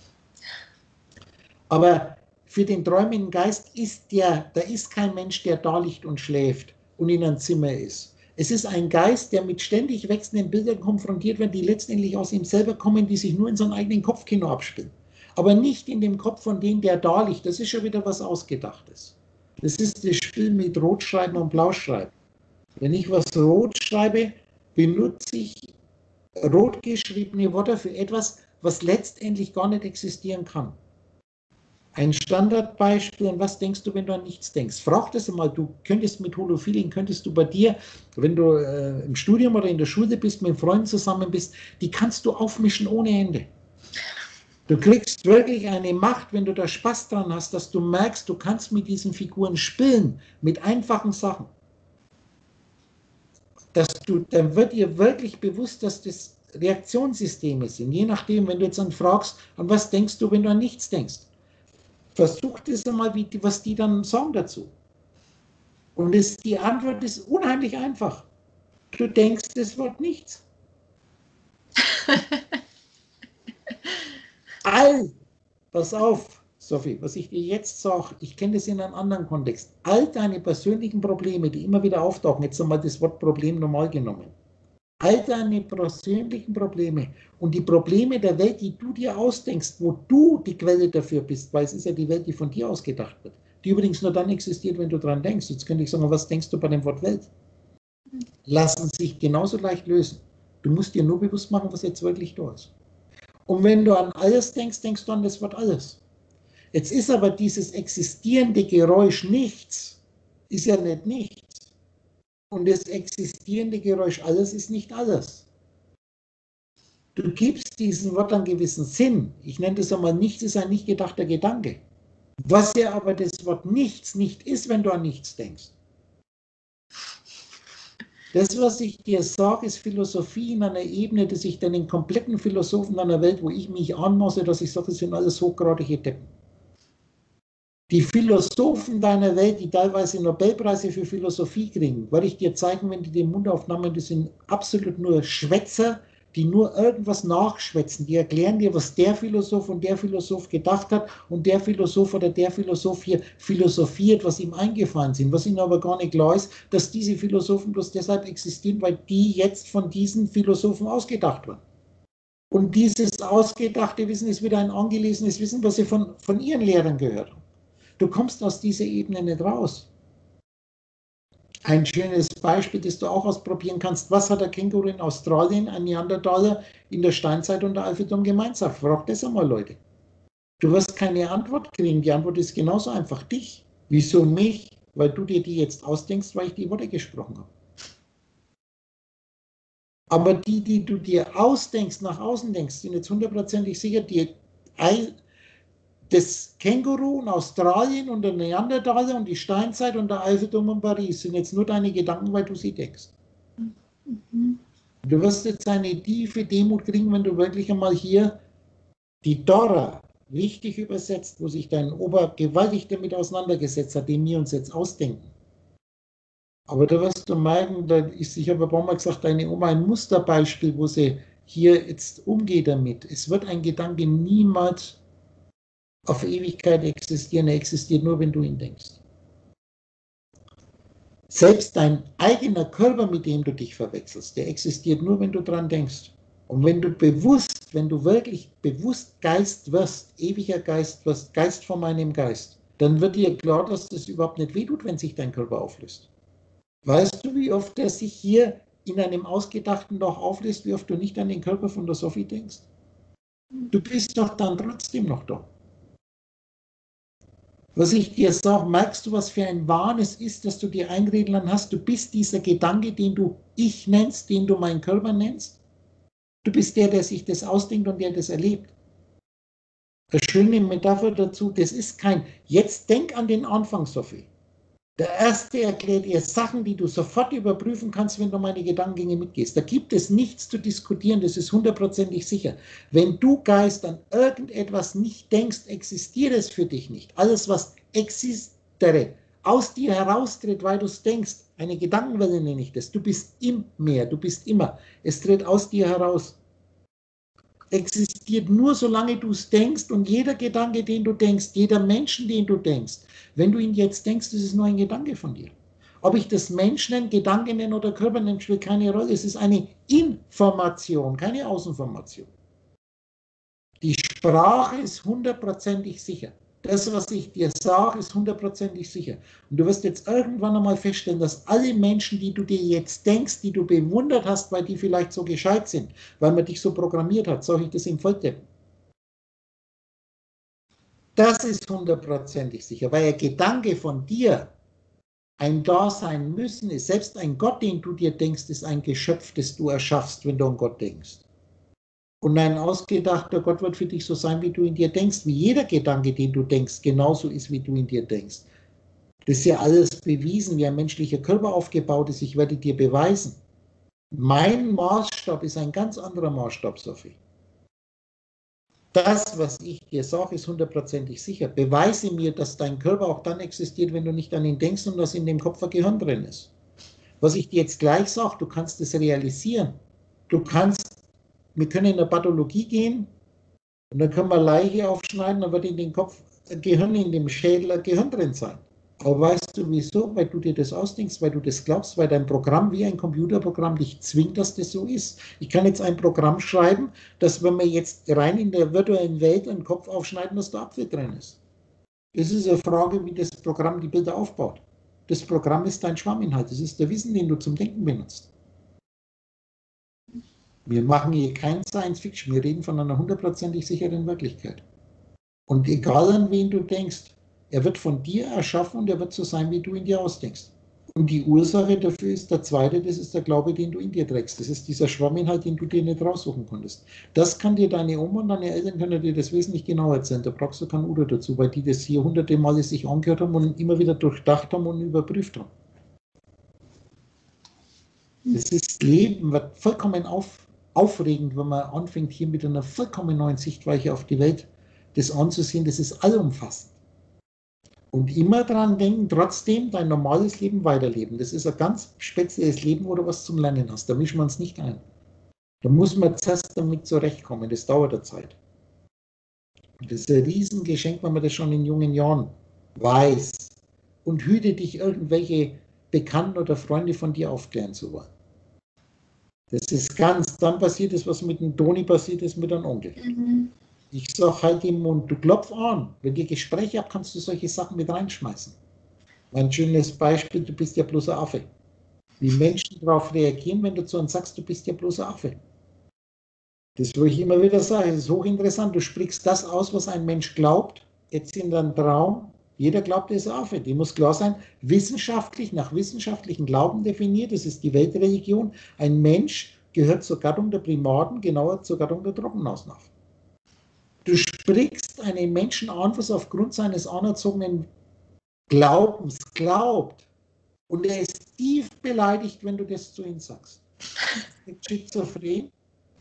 Aber für den träumenden Geist ist der, da ist kein Mensch, der da liegt und schläft und in einem Zimmer ist. Es ist ein Geist, der mit ständig wechselnden Bildern konfrontiert wird, die letztendlich aus ihm selber kommen, die sich nur in seinem eigenen Kopfkino abspielen. Aber nicht in dem Kopf von dem, der da liegt. Das ist schon wieder was Ausgedachtes. Das ist das Spiel mit Rotschreiben und Blauschreiben. Wenn ich was rot schreibe, benutze ich rot geschriebene Worte für etwas, was letztendlich gar nicht existieren kann. Ein Standardbeispiel, an was denkst du, wenn du an nichts denkst? Frag das einmal, du könntest mit Holofeeling, könntest du bei dir, wenn du äh, im Studium oder in der Schule bist, mit Freunden zusammen bist, die kannst du aufmischen ohne Ende. Du kriegst wirklich eine Macht, wenn du da Spaß dran hast, dass du merkst, du kannst mit diesen Figuren spielen, mit einfachen Sachen. Dass du, dann wird dir wirklich bewusst, dass das Reaktionssysteme sind. Je nachdem, wenn du jetzt dann fragst, an was denkst du, wenn du an nichts denkst? Versuch das einmal, wie die, was die dann sagen dazu. Und das, die Antwort ist unheimlich einfach. Du denkst das Wort nichts. All, pass auf, Sophie, was ich dir jetzt sage, ich kenne das in einem anderen Kontext. All deine persönlichen Probleme, die immer wieder auftauchen, jetzt einmal das Wort Problem normal genommen. All deine persönlichen Probleme und die Probleme der Welt, die du dir ausdenkst, wo du die Quelle dafür bist, weil es ist ja die Welt, die von dir ausgedacht wird, die übrigens nur dann existiert, wenn du dran denkst. Jetzt könnte ich sagen, was denkst du bei dem Wort Welt? Lassen sich genauso leicht lösen. Du musst dir nur bewusst machen, was jetzt wirklich da ist. Und wenn du an alles denkst, denkst du an das Wort alles. Jetzt ist aber dieses existierende Geräusch nichts, ist ja nicht nichts. Und das existierende Geräusch alles ist nicht alles. Du gibst diesem Wort einen gewissen Sinn. Ich nenne das einmal, nichts ist ein nicht gedachter Gedanke. Was ja aber das Wort nichts nicht ist, wenn du an nichts denkst. Das, was ich dir sage, ist Philosophie in einer Ebene, dass ich dann den kompletten Philosophen einer Welt, wo ich mich anmaße, dass ich sage, das sind alles hochgradige Deppen. Die Philosophen deiner Welt, die teilweise Nobelpreise für Philosophie kriegen, werde ich dir zeigen, wenn die den Mund aufnehmen, das sind absolut nur Schwätzer, die nur irgendwas nachschwätzen. Die erklären dir, was der Philosoph und der Philosoph gedacht hat und der Philosoph oder der Philosoph hier philosophiert, was ihm eingefallen sind. Was ihnen aber gar nicht klar ist, dass diese Philosophen bloß deshalb existieren, weil die jetzt von diesen Philosophen ausgedacht wurden. Und dieses ausgedachte Wissen ist wieder ein angelesenes Wissen, was sie von, von ihren Lehrern gehört haben. Du kommst aus dieser Ebene nicht raus. Ein schönes Beispiel, das du auch ausprobieren kannst. Was hat der Känguru in Australien, ein Neandertaler in der Steinzeit und der Eiffelturm gemeinsam? Frag das einmal, Leute. Du wirst keine Antwort kriegen. Die Antwort ist genauso einfach. Dich. Wieso mich? Weil du dir die jetzt ausdenkst, weil ich die Worte gesprochen habe. Aber die, die du dir ausdenkst, nach außen denkst, sind jetzt hundertprozentig sicher, die das Känguru in Australien und der Neandertaler und die Steinzeit und der Eiffelturm in Paris sind jetzt nur deine Gedanken, weil du sie denkst. Mhm. Du wirst jetzt eine tiefe Demut kriegen, wenn du wirklich einmal hier die Dora richtig übersetzt, wo sich dein Opa gewaltig damit auseinandergesetzt hat, den wir uns jetzt ausdenken. Aber da wirst du merken, da ist, ich habe ein paar Mal gesagt, deine Oma ein Musterbeispiel, wo sie hier jetzt umgeht damit. Es wird ein Gedanke niemals auf Ewigkeit existieren, er existiert nur, wenn du ihn denkst. Selbst dein eigener Körper, mit dem du dich verwechselst, der existiert nur, wenn du dran denkst. Und wenn du bewusst, wenn du wirklich bewusst Geist wirst, ewiger Geist wirst, Geist von meinem Geist, dann wird dir klar, dass das überhaupt nicht wehtut, wenn sich dein Körper auflöst. Weißt du, wie oft er sich hier in einem ausgedachten Loch auflöst, wie oft du nicht an den Körper von der Sophie denkst? Du bist doch dann trotzdem noch da. Was ich dir sage, merkst du, was für ein Wahn es ist, dass du dir eingeredet hast, du bist dieser Gedanke, den du ich nennst, den du meinen Körper nennst. Du bist der, der sich das ausdenkt und der das erlebt. Eine schöne Metapher dazu, das ist kein, jetzt denk an den Anfang, Sophie. Der erste erklärt dir Sachen, die du sofort überprüfen kannst, wenn du meine Gedankengänge mitgehst. Da gibt es nichts zu diskutieren, das ist hundertprozentig sicher. Wenn du, Geist, an irgendetwas nicht denkst, existiert es für dich nicht. Alles, was existiert, aus dir heraustritt, weil du es denkst, eine Gedankenwelle nenne ich das. Du bist im Meer, du bist immer. Es tritt aus dir heraus. Existiert nur, solange du es denkst, und jeder Gedanke, den du denkst, jeder Menschen, den du denkst, wenn du ihn jetzt denkst, das ist nur ein Gedanke von dir. Ob ich das Mensch nenne, Gedanke nenne oder Körper nenne, spielt keine Rolle. Es ist eine Information, keine Außenformation. Die Sprache ist hundertprozentig sicher. Das, was ich dir sage, ist hundertprozentig sicher. Und du wirst jetzt irgendwann einmal feststellen, dass alle Menschen, die du dir jetzt denkst, die du bewundert hast, weil die vielleicht so gescheit sind, weil man dich so programmiert hat, sage ich das im Volldeppen. Das ist hundertprozentig sicher, weil der Gedanke von dir, ein Dasein müssen ist, selbst ein Gott, den du dir denkst, ist ein Geschöpf, das du erschaffst, wenn du an Gott denkst. Und ein ausgedachter Gott wird für dich so sein, wie du in dir denkst, wie jeder Gedanke, den du denkst, genauso ist, wie du in dir denkst. Das ist ja alles bewiesen, wie ein menschlicher Körper aufgebaut ist. Ich werde dir beweisen. Mein Maßstab ist ein ganz anderer Maßstab, Sophie. Das, was ich dir sage, ist hundertprozentig sicher. Beweise mir, dass dein Körper auch dann existiert, wenn du nicht an ihn denkst und dass in dem Kopf ein Gehirn drin ist. Was ich dir jetzt gleich sage, du kannst es realisieren. Du kannst, wir können in der Pathologie gehen und dann können wir Leiche aufschneiden, dann wird in den Kopf ein Gehirn, in dem Schädel ein Gehirn drin sein. Aber weißt du wieso? Weil du dir das ausdenkst, weil du das glaubst, weil dein Programm wie ein Computerprogramm dich zwingt, dass das so ist. Ich kann jetzt ein Programm schreiben, dass wenn wir jetzt rein in der virtuellen Welt einen Kopf aufschneiden, dass da Apfel drin ist. Das ist eine Frage, wie das Programm die Bilder aufbaut. Das Programm ist dein Schwamminhalt. Das ist der Wissen, den du zum Denken benutzt. Wir machen hier kein Science Fiction. Wir reden von einer hundertprozentig sicheren Wirklichkeit. Und egal an wen du denkst, er wird von dir erschaffen und er wird so sein, wie du ihn dir ausdenkst. Und die Ursache dafür ist der zweite, das ist der Glaube, den du in dir trägst. Das ist dieser Schwamminhalt, den du dir nicht raussuchen konntest. Das kann dir deine Oma und deine Eltern können dir das wesentlich genauer erzählen. Da brauchst du kein Udo dazu, weil die das hier hunderte Male sich angehört haben und immer wieder durchdacht haben und überprüft haben. Das ist Leben, wird vollkommen auf, aufregend, wenn man anfängt, hier mit einer vollkommen neuen Sichtweise auf die Welt das anzusehen. Das ist allumfassend. Und immer daran denken, trotzdem dein normales Leben weiterleben. Das ist ein ganz spezielles Leben, wo du was zum Lernen hast. Da mischen wir uns nicht ein. Da muss man zuerst damit zurechtkommen. Das dauert eine Zeit. Und das ist ein Riesengeschenk, wenn man das schon in jungen Jahren weiß. Und hüte dich, irgendwelche Bekannten oder Freunde von dir aufklären zu wollen. Das ist ganz, dann passiert es, was mit dem Toni passiert ist, mit einem Onkel. Mhm. Ich sage halt im Mund, du klopf an. Wenn ihr Gespräche habt, kannst du solche Sachen mit reinschmeißen. Ein schönes Beispiel, du bist ja bloß ein Affe. Wie Menschen darauf reagieren, wenn du zu uns sagst, du bist ja bloß ein Affe. Das will ich immer wieder sagen, das ist hochinteressant. Du sprichst das aus, was ein Mensch glaubt, jetzt in deinem Traum. Jeder glaubt, er ist ein Affe. Die muss klar sein, wissenschaftlich, nach wissenschaftlichen Glauben definiert, das ist die Weltreligion. Ein Mensch gehört zur Gattung der Primaten, genauer zur Gattung der Trockenausnahmen. Du sprichst einen Menschen an, was aufgrund seines anerzogenen Glaubens glaubt. Und er ist tief beleidigt, wenn du das zu ihm sagst. Ist schizophren.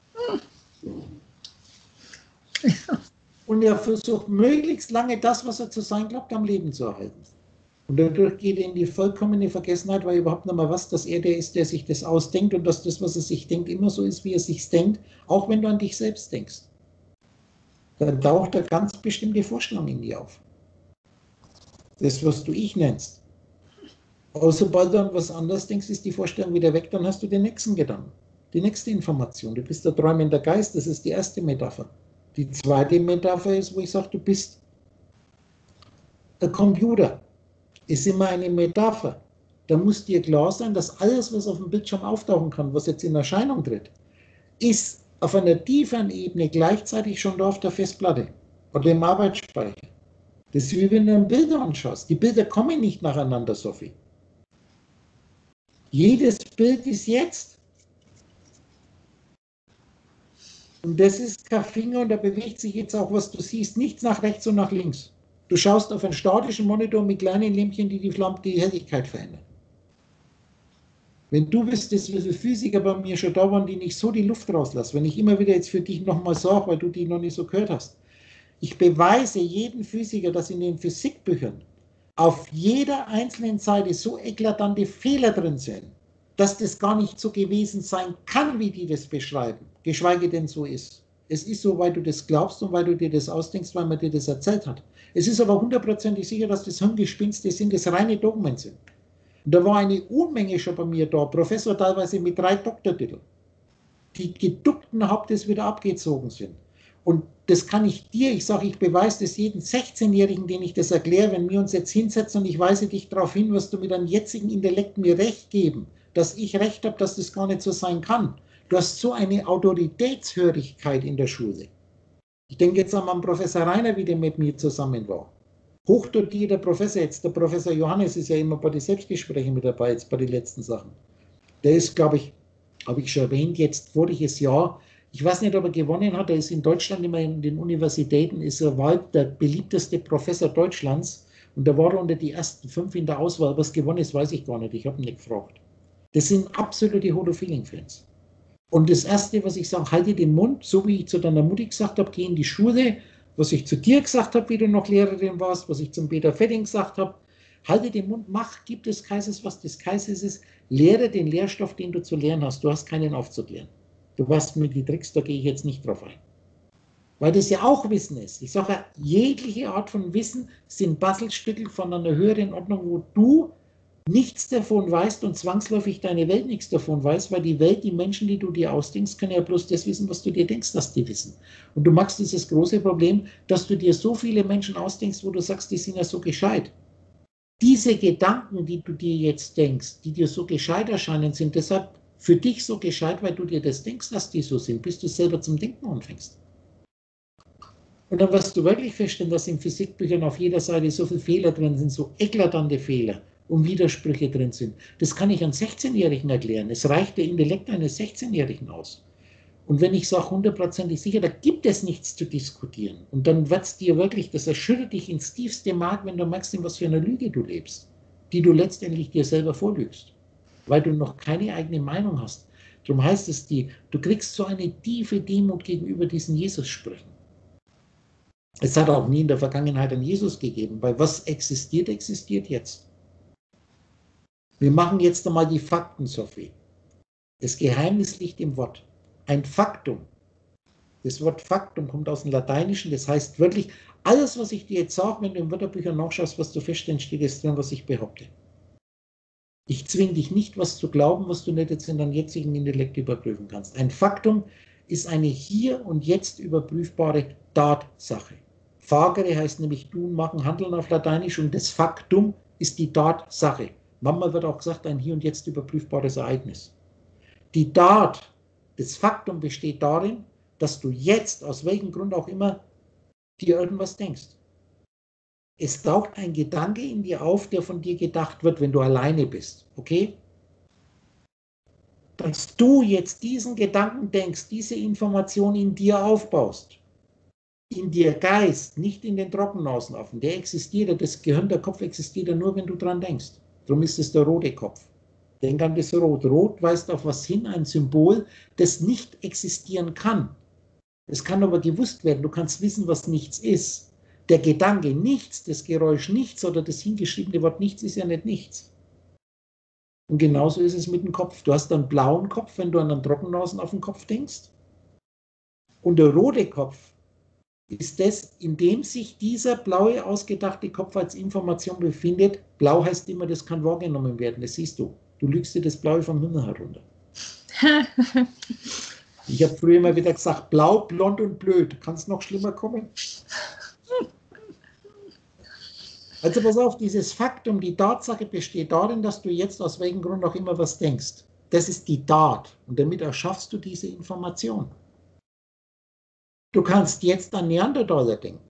Und er versucht möglichst lange das, was er zu sein glaubt, am Leben zu erhalten. Und dadurch geht er in die vollkommene Vergessenheit, weil er überhaupt nicht mehr weiß, dass er der ist, der sich das ausdenkt und dass das, was er sich denkt, immer so ist, wie er sich denkt, auch wenn du an dich selbst denkst. Dann taucht eine ganz bestimmte Vorstellung in dir auf. Das, was du ich nennst. Aber sobald du an was anderes denkst, ist die Vorstellung wieder weg, dann hast du den nächsten Gedanken, die nächste Information. Du bist der träumende Geist, das ist die erste Metapher. Die zweite Metapher ist, wo ich sage, du bist ein Computer. Ist immer eine Metapher. Da muss dir klar sein, dass alles, was auf dem Bildschirm auftauchen kann, was jetzt in Erscheinung tritt, ist auf einer tieferen Ebene gleichzeitig schon da auf der Festplatte oder im Arbeitsspeicher. Das ist wie wenn du ein Bild anschaust. Die Bilder kommen nicht nacheinander, Sophie. Jedes Bild ist jetzt. Und das ist kein Finger und da bewegt sich jetzt auch, was du siehst, nichts nach rechts und nach links. Du schaust auf einen statischen Monitor mit kleinen Lämpchen, die die, Flamme, die Helligkeit verändern. Wenn du wüsstest, wie viele Physiker bei mir schon da waren, die nicht so die Luft rauslassen, wenn ich immer wieder jetzt für dich nochmal sage, weil du die noch nicht so gehört hast. Ich beweise jeden Physiker, dass in den Physikbüchern auf jeder einzelnen Seite so eklatante Fehler drin sind, dass das gar nicht so gewesen sein kann, wie die das beschreiben, geschweige denn so ist. Es ist so, weil du das glaubst und weil du dir das ausdenkst, weil man dir das erzählt hat. Es ist aber hundertprozentig sicher, dass das Hirngespinste sind, das reine Dogmen sind. Und da war eine Unmenge schon bei mir da, Professor teilweise mit drei Doktortiteln, die geduckten Hauptes wieder abgezogen sind. Und das kann ich dir, ich sage, ich beweise das jedem sechzehnjährigen, den ich das erkläre, wenn wir uns jetzt hinsetzen und ich weise dich darauf hin, wirst du mit einem jetzigen Intellekt mir recht geben, dass ich recht habe, dass das gar nicht so sein kann. Du hast so eine Autoritätshörigkeit in der Schule. Ich denke jetzt an meinen Professor Rainer, wie der mit mir zusammen war. Hochdotierter Professor, jetzt der Professor Johannes ist ja immer bei den Selbstgesprächen mit dabei, jetzt bei den letzten Sachen. Der ist, glaube ich, habe ich schon erwähnt, jetzt voriges Jahr, ich weiß nicht, ob er gewonnen hat, er ist in Deutschland immer in den Universitäten, ist er war der beliebteste Professor Deutschlands und da war er unter die ersten fünf in der Auswahl. Was gewonnen ist, weiß ich gar nicht, ich habe ihn nicht gefragt. Das sind absolute Holo-Feeling-Fans. Und das Erste, was ich sage, halte den Mund, so wie ich zu deiner Mutti gesagt habe, geh in die Schule, was ich zu dir gesagt habe, wie du noch Lehrerin warst, was ich zum Peter Fetting gesagt habe, halte den Mund, mach, gib des Kaisers, was des Kaisers ist, lehre den Lehrstoff, den du zu lernen hast. Du hast keinen aufzuklären. Du weißt mir die Tricks, da gehe ich jetzt nicht drauf ein. Weil das ja auch Wissen ist. Ich sage, jegliche Art von Wissen sind Puzzlestücke von einer höheren Ordnung, wo du nichts davon weißt und zwangsläufig deine Welt nichts davon weiß, weil die Welt, die Menschen, die du dir ausdenkst, können ja bloß das wissen, was du dir denkst, dass die wissen. Und du machst dieses große Problem, dass du dir so viele Menschen ausdenkst, wo du sagst, die sind ja so gescheit. Diese Gedanken, die du dir jetzt denkst, die dir so gescheit erscheinen, sind deshalb für dich so gescheit, weil du dir das denkst, dass die so sind, bis du selber zum Denken anfängst. Und dann wirst du wirklich feststellen, dass in Physikbüchern auf jeder Seite so viele Fehler drin sind, so eklatante Fehler und Widersprüche drin sind. Das kann ich einem sechzehnjährigen erklären. Es reicht der Intellekt eines sechzehnjährigen aus. Und wenn ich sage hundertprozentig sicher, da gibt es nichts zu diskutieren. Und dann wird es dir wirklich, das erschüttert dich ins tiefste Mark, wenn du merkst, in was für einer Lüge du lebst, die du letztendlich dir selber vorlügst, weil du noch keine eigene Meinung hast. Darum heißt es, die, du kriegst so eine tiefe Demut gegenüber diesen Jesus-Sprüchen. Es hat auch nie in der Vergangenheit einen Jesus gegeben, weil was existiert, existiert jetzt. Wir machen jetzt einmal die Fakten, Sophie. Das Geheimnis liegt im Wort. Ein Faktum. Das Wort Faktum kommt aus dem Lateinischen, das heißt wirklich, alles, was ich dir jetzt sage, wenn du in Wörterbüchern nachschaust, was du feststellen, steht es drin, was ich behaupte. Ich zwinge dich nicht, was zu glauben, was du nicht jetzt in deinem jetzigen Intellekt überprüfen kannst. Ein Faktum ist eine hier und jetzt überprüfbare Tatsache. Fagere heißt nämlich tun, machen, handeln auf Lateinisch und das Faktum ist die Tatsache. Manchmal wird auch gesagt, ein hier und jetzt überprüfbares Ereignis. Die Tat, das Faktum besteht darin, dass du jetzt, aus welchem Grund auch immer, dir irgendwas denkst. Es taucht ein Gedanke in dir auf, der von dir gedacht wird, wenn du alleine bist. Okay? Dass du jetzt diesen Gedanken denkst, diese Information in dir aufbaust. In dir Geist, nicht in den Trockennasenaffen. Der existiert, das Gehirn, der Kopf existiert ja nur, wenn du dran denkst. Darum ist es der rote Kopf. Denk an das Rot. Rot weist auf was hin, ein Symbol, das nicht existieren kann. Es kann aber gewusst werden. Du kannst wissen, was nichts ist. Der Gedanke nichts, das Geräusch nichts oder das hingeschriebene Wort nichts ist ja nicht nichts. Und genauso ist es mit dem Kopf. Du hast einen blauen Kopf, wenn du an einen Trockennasen auf den Kopf denkst. Und der rote Kopf ist das, in dem sich dieser blaue, ausgedachte Kopf als Information befindet. Blau heißt immer, das kann wahrgenommen werden, das siehst du. Du lügst dir das Blaue vom Himmel herunter. Ich habe früher immer wieder gesagt, blau, blond und blöd. Kann es noch schlimmer kommen? Also pass auf, dieses Faktum, die Tatsache besteht darin, dass du jetzt aus welchem Grund auch immer was denkst. Das ist die Tat und damit erschaffst du diese Information. Du kannst jetzt an Neandertaler denken.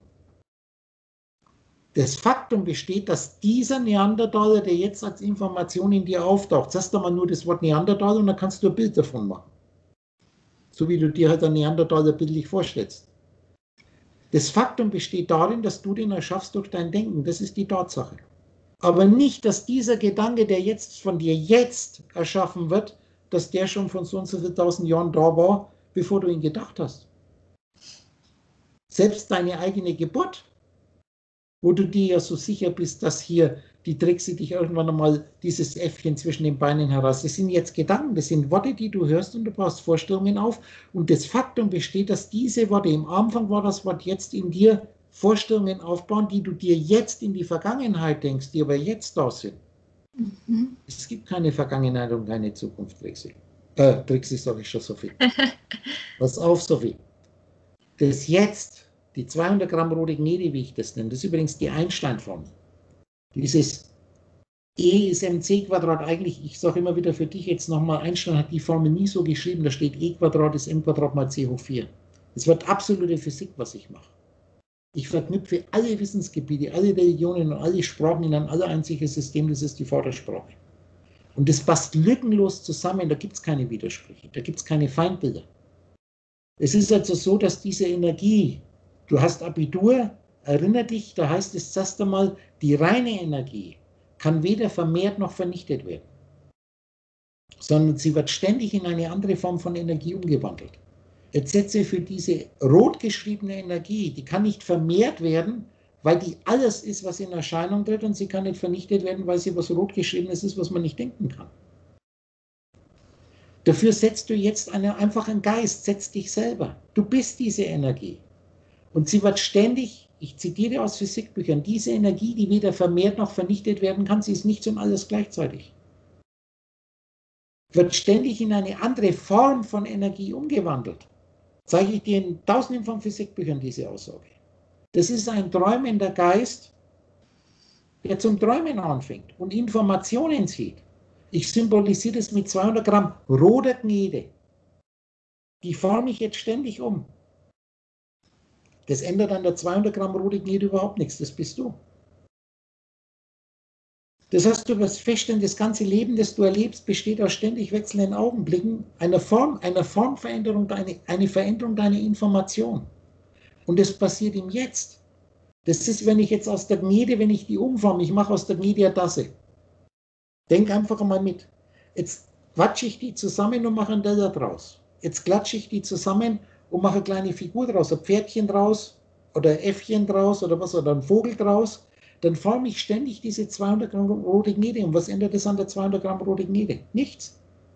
Das Faktum besteht, dass dieser Neandertaler, der jetzt als Information in dir auftaucht, sagst du mal nur das Wort Neandertaler und dann kannst du ein Bild davon machen. So wie du dir halt einen Neandertaler bildlich vorstellst. Das Faktum besteht darin, dass du den erschaffst durch dein Denken. Das ist die Tatsache. Aber nicht, dass dieser Gedanke, der jetzt von dir jetzt erschaffen wird, dass der schon von so und so vielen tausend Jahren da war, bevor du ihn gedacht hast. Selbst deine eigene Geburt, wo du dir ja so sicher bist, dass hier die Trixe dich irgendwann einmal dieses Äffchen zwischen den Beinen heraus. Das sind jetzt Gedanken, das sind Worte, die du hörst und du baust Vorstellungen auf. Und das Faktum besteht, dass diese Worte, im Anfang war das Wort jetzt in dir, Vorstellungen aufbauen, die du dir jetzt in die Vergangenheit denkst, die aber jetzt da sind. Mhm. Es gibt keine Vergangenheit und keine Zukunft, Trixie. Äh, Trixie sage ich schon, Sophie. Pass auf, Sophie. Das Jetzt, die zweihundert Gramm rote Gnede, wie ich das nenne, das ist übrigens die Einstein-Formel. Dieses E ist mc Quadrat eigentlich, ich sage immer wieder für dich jetzt nochmal, Einstein hat die Formel nie so geschrieben, da steht E Quadrat ist m Quadrat mal c hoch vier. Es wird absolute Physik, was ich mache. Ich verknüpfe alle Wissensgebiete, alle Religionen und alle Sprachen in ein allereinziges System, das ist die Vatersprache. Und das passt lückenlos zusammen, da gibt es keine Widersprüche, da gibt es keine Feindbilder. Es ist also so, dass diese Energie, du hast Abitur, erinnere dich, da heißt es zuerst einmal, die reine Energie kann weder vermehrt noch vernichtet werden, sondern sie wird ständig in eine andere Form von Energie umgewandelt. Jetzt setze für diese rot geschriebene Energie, die kann nicht vermehrt werden, weil die alles ist, was in Erscheinung tritt, und sie kann nicht vernichtet werden, weil sie was rot geschriebenes ist, was man nicht denken kann. Dafür setzt du jetzt eine, einfach einen Geist, setz dich selber. Du bist diese Energie. Und sie wird ständig, ich zitiere aus Physikbüchern, diese Energie, die weder vermehrt noch vernichtet werden kann, sie ist nichts und alles gleichzeitig, wird ständig in eine andere Form von Energie umgewandelt. Zeige ich dir in tausenden von Physikbüchern diese Aussage. Das ist ein träumender Geist, der zum Träumen anfängt und Informationen sieht. Ich symbolisiere das mit zweihundert Gramm roter Gnede. Die forme ich jetzt ständig um. Das ändert an der zweihundert Gramm rote Gnede überhaupt nichts, das bist du. Das heißt, du wirst feststellen, das ganze Leben, das du erlebst, besteht aus ständig wechselnden Augenblicken, einer Form, einer Formveränderung, eine, eine Veränderung deiner Information. Und das passiert im Jetzt. Das ist, wenn ich jetzt aus der Gnede, wenn ich die umforme, ich mache aus der Gnede eine Tasse. Denk einfach mal mit. Jetzt quatsche ich die zusammen und mache einen Teller draus. Jetzt klatsche ich die zusammen und mache eine kleine Figur draus, ein Pferdchen draus oder ein Äffchen draus oder was, oder ein Vogel draus. Dann forme ich ständig diese zweihundert Gramm rote Gnede. Und was ändert das an der zweihundert Gramm rote Gnede? Nichts.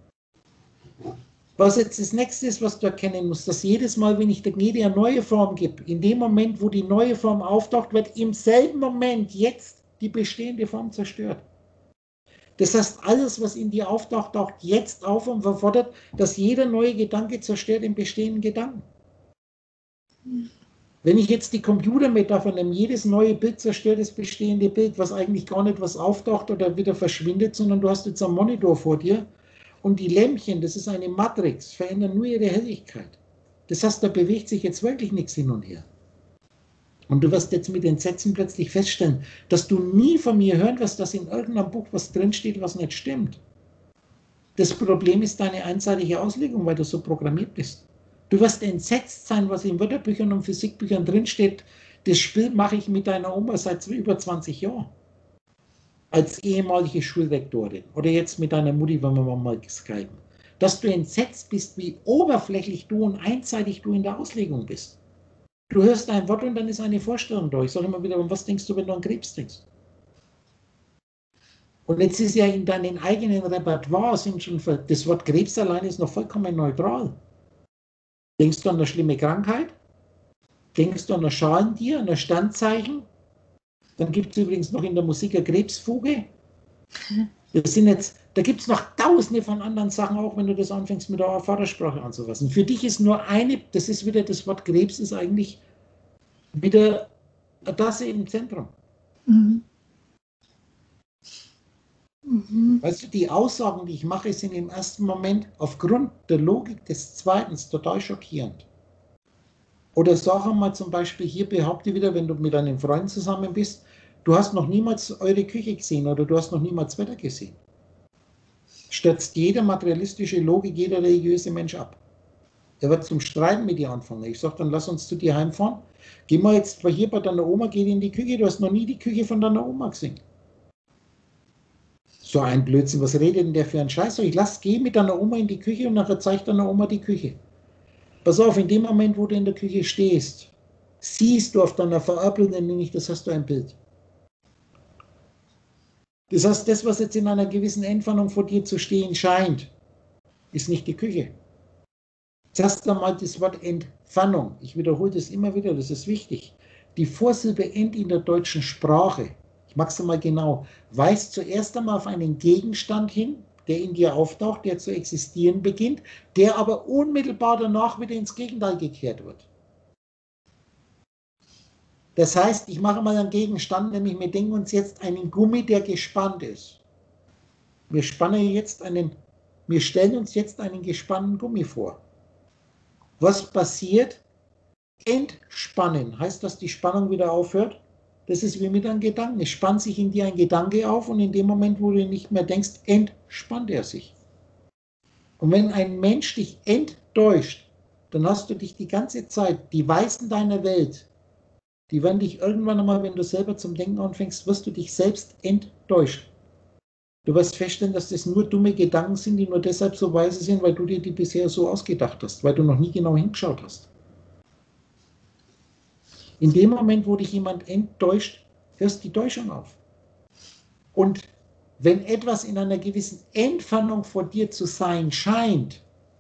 Was jetzt das nächste ist, was du erkennen musst, dass jedes Mal, wenn ich der Gnede eine neue Form gebe, in dem Moment, wo die neue Form auftaucht, wird im selben Moment jetzt die bestehende Form zerstört. Das heißt, alles, was in dir auftaucht, taucht jetzt auf und verfordert, dass jeder neue Gedanke zerstört den bestehenden Gedanken. Wenn ich jetzt die Computermetapher nehme, jedes neue Bild zerstört das bestehende Bild, was eigentlich gar nicht was auftaucht oder wieder verschwindet, sondern du hast jetzt einen Monitor vor dir und die Lämpchen, das ist eine Matrix, verändern nur ihre Helligkeit. Das heißt, da bewegt sich jetzt wirklich nichts hin und her. Und du wirst jetzt mit Entsetzen plötzlich feststellen, dass du nie von mir hören wirst, dass in irgendeinem Buch was drinsteht, was nicht stimmt. Das Problem ist deine einseitige Auslegung, weil du so programmiert bist. Du wirst entsetzt sein, was in Wörterbüchern und Physikbüchern drinsteht. Das Spiel mache ich mit deiner Oma seit über zwanzig Jahren. Als ehemalige Schulrektorin. Oder jetzt mit deiner Mutti, wenn wir mal skypen. Dass du entsetzt bist, wie oberflächlich du und einseitig du in der Auslegung bist. Du hörst ein Wort und dann ist eine Vorstellung da. Ich sage immer wieder, was denkst du, wenn du an Krebs denkst? Und jetzt ist ja in deinen eigenen Repertoire, sind schon, das Wort Krebs allein ist noch vollkommen neutral. Denkst du an eine schlimme Krankheit? Denkst du an ein Schalentier, an ein Sternzeichen? Dann gibt es übrigens noch in der Musik eine Krebsfuge. Das sind jetzt, da gibt es noch tausende von anderen Sachen, auch wenn du das anfängst mit der Vatersprache anzufassen. Für dich ist nur eine, das ist wieder das Wort Krebs, ist eigentlich wieder das im Zentrum. Mhm. Mhm. Weißt du, die Aussagen, die ich mache, sind im ersten Moment aufgrund der Logik des Zweiten total schockierend. Oder sag einmal zum Beispiel, hier behaupte wieder, wenn du mit einem Freund zusammen bist, du hast noch niemals eure Küche gesehen oder du hast noch niemals Wetter gesehen. Stürzt jede materialistische Logik, jeder religiöse Mensch ab. Er wird zum Streiten mit dir anfangen. Ich sage dann, lass uns zu dir heimfahren. Geh mal jetzt hier bei deiner Oma, geh in die Küche, du hast noch nie die Küche von deiner Oma gesehen. So ein Blödsinn, was redet denn der für einen Scheiß? Ich lass, geh mit deiner Oma in die Küche und nachher zeigt deiner Oma die Küche. Pass auf, in dem Moment, wo du in der Küche stehst, siehst du auf deiner verabredeten nicht, das hast du ein Bild. Das heißt, das, was jetzt in einer gewissen Entfernung vor dir zu stehen scheint, ist nicht die Küche. Jetzt hast du mal das Wort Entfernung. Ich wiederhole das immer wieder, das ist wichtig. Die Vorsilbe Ent in der deutschen Sprache, ich mache es mal genau, weist zuerst einmal auf einen Gegenstand hin, der in dir auftaucht, der zu existieren beginnt, der aber unmittelbar danach wieder ins Gegenteil gekehrt wird. Das heißt, ich mache mal einen Gegenstand, nämlich wir denken uns jetzt einen Gummi, der gespannt ist. Wir spannen jetzt einen, wir stellen uns jetzt einen gespannten Gummi vor. Was passiert, entspannen. Heißt, dass die Spannung wieder aufhört? Das ist wie mit einem Gedanken. Es spannt sich in dir ein Gedanke auf und in dem Moment, wo du nicht mehr denkst, entspannt er sich. Und wenn ein Mensch dich enttäuscht, dann hast du dich die ganze Zeit, die Weisen deiner Welt, die werden dich irgendwann einmal, wenn du selber zum Denken anfängst, wirst du dich selbst enttäuschen. Du wirst feststellen, dass das nur dumme Gedanken sind, die nur deshalb so weise sind, weil du dir die bisher so ausgedacht hast, weil du noch nie genau hingeschaut hast. In dem Moment, wo dich jemand enttäuscht, hörst die Täuschung auf. Und wenn etwas in einer gewissen Entfernung vor dir zu sein scheint,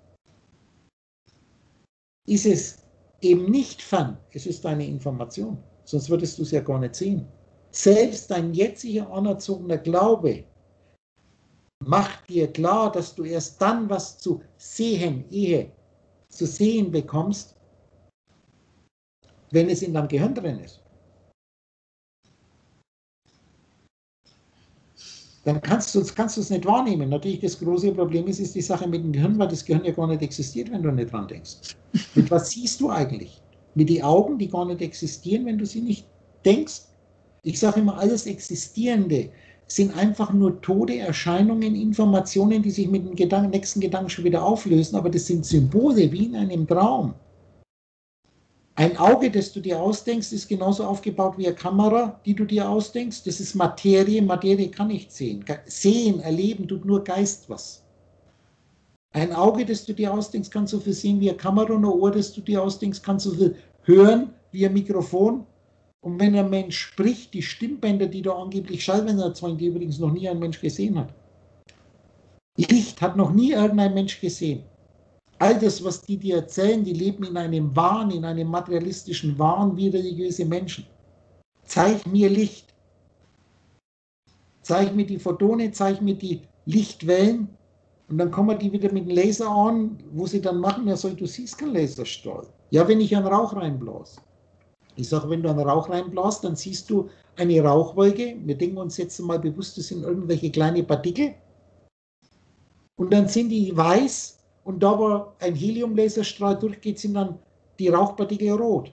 ist es eben nicht fern, es ist eine Information, sonst würdest du es ja gar nicht sehen. Selbst dein jetziger anerzogener Glaube macht dir klar, dass du erst dann was zu sehen, ehe zu sehen bekommst, wenn es in deinem Gehirn drin ist. Dann kannst du, kannst du es nicht wahrnehmen. Natürlich, das große Problem ist, ist die Sache mit dem Gehirn, weil das Gehirn ja gar nicht existiert, wenn du nicht dran denkst. Mit was siehst du eigentlich? Mit den Augen, die gar nicht existieren, wenn du sie nicht denkst? Ich sage immer, alles Existierende sind einfach nur tote Erscheinungen, Informationen, die sich mit dem Gedanken, nächsten Gedanken schon wieder auflösen, aber das sind Symbole wie in einem Traum. Ein Auge, das du dir ausdenkst, ist genauso aufgebaut wie eine Kamera, die du dir ausdenkst. Das ist Materie. Materie kann nicht sehen. Sehen, erleben tut nur Geist was. Ein Auge, das du dir ausdenkst, kann so viel sehen wie eine Kamera, und ein Ohr, das du dir ausdenkst, kann so viel hören wie ein Mikrofon. Und wenn ein Mensch spricht, die Stimmbänder, die da angeblich Schallwellen erzeugen, die übrigens noch nie ein Mensch gesehen hat. Licht hat noch nie irgendein Mensch gesehen. All das, was die dir erzählen, die leben in einem Wahn, in einem materialistischen Wahn wie religiöse Menschen. Zeig mir Licht. Zeig mir die Photone, zeig mir die Lichtwellen. Und dann kommen die wieder mit dem Laser an, wo sie dann machen, ja, so, du siehst keinen Laserstrahl. Ja, wenn ich einen Rauch reinblase. Ich sage, wenn du einen Rauch reinblasst, dann siehst du eine Rauchwolke. Wir denken uns jetzt mal bewusst, das sind irgendwelche kleine Partikel. Und dann sind die weiß und da, wo ein Heliumlaserstrahl durchgeht, sind dann die Rauchpartikel rot.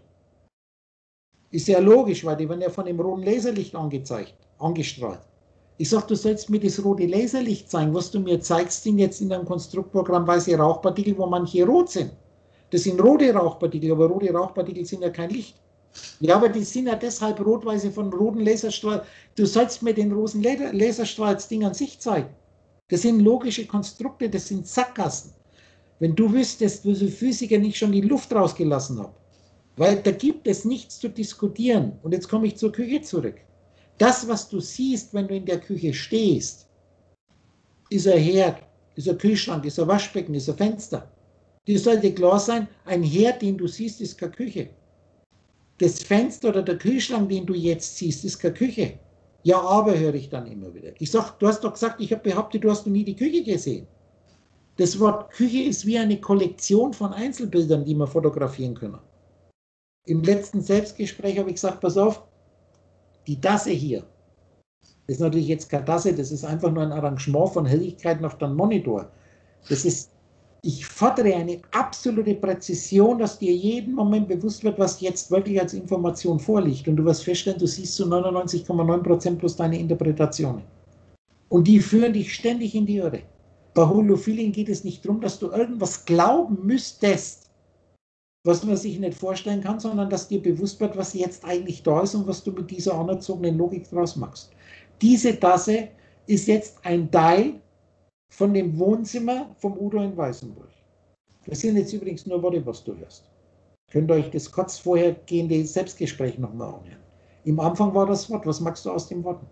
Ist ja logisch, weil die werden ja von dem roten Laserlicht angezeigt, angestrahlt. Ich sage, du sollst mir das rote Laserlicht zeigen. Was du mir zeigst, sind jetzt in deinem Konstruktprogramm weiße Rauchpartikel, wo manche rot sind. Das sind rote Rauchpartikel, aber rote Rauchpartikel sind ja kein Licht. Ja, aber die sind ja deshalb rot, weil sie von roten Laserstrahl. Du sollst mir den roten Laserstrahl das Ding an sich zeigen. Das sind logische Konstrukte, das sind Sackgassen. Wenn du wüsstest, wie viele Physiker nicht schon die Luft rausgelassen haben. Weil da gibt es nichts zu diskutieren. Und jetzt komme ich zur Küche zurück. Das, was du siehst, wenn du in der Küche stehst, ist ein Herd, ist ein Kühlschrank, ist ein Waschbecken, ist ein Fenster. Dir sollte klar sein, ein Herd, den du siehst, ist keine Küche. Das Fenster oder der Kühlschrank, den du jetzt siehst, ist keine Küche. Ja, aber höre ich dann immer wieder. Ich sage, du hast doch gesagt, ich habe behauptet, du hast noch nie die Küche gesehen. Das Wort Küche ist wie eine Kollektion von Einzelbildern, die wir fotografieren können. Im letzten Selbstgespräch habe ich gesagt, pass auf, die Tasse hier, das ist natürlich jetzt keine Tasse, das ist einfach nur ein Arrangement von Helligkeiten auf deinem Monitor. Das ist, ich fordere eine absolute Präzision, dass dir jeden Moment bewusst wird, was jetzt wirklich als Information vorliegt. Und du wirst feststellen, du siehst zu neunundneunzig Komma neun Prozent plus deine Interpretationen. Und die führen dich ständig in die Irre. Bei Holofeeling geht es nicht darum, dass du irgendwas glauben müsstest, was man sich nicht vorstellen kann, sondern dass dir bewusst wird, was jetzt eigentlich da ist und was du mit dieser anerzogenen Logik draus machst. Diese Tasse ist jetzt ein Teil von dem Wohnzimmer vom Udo in Weißenburg. Das sind jetzt übrigens nur Worte, was du hörst. Könnt ihr euch das kurz vorhergehende Selbstgespräch nochmal anhören. Im Anfang war das Wort. Was machst du aus den Worten?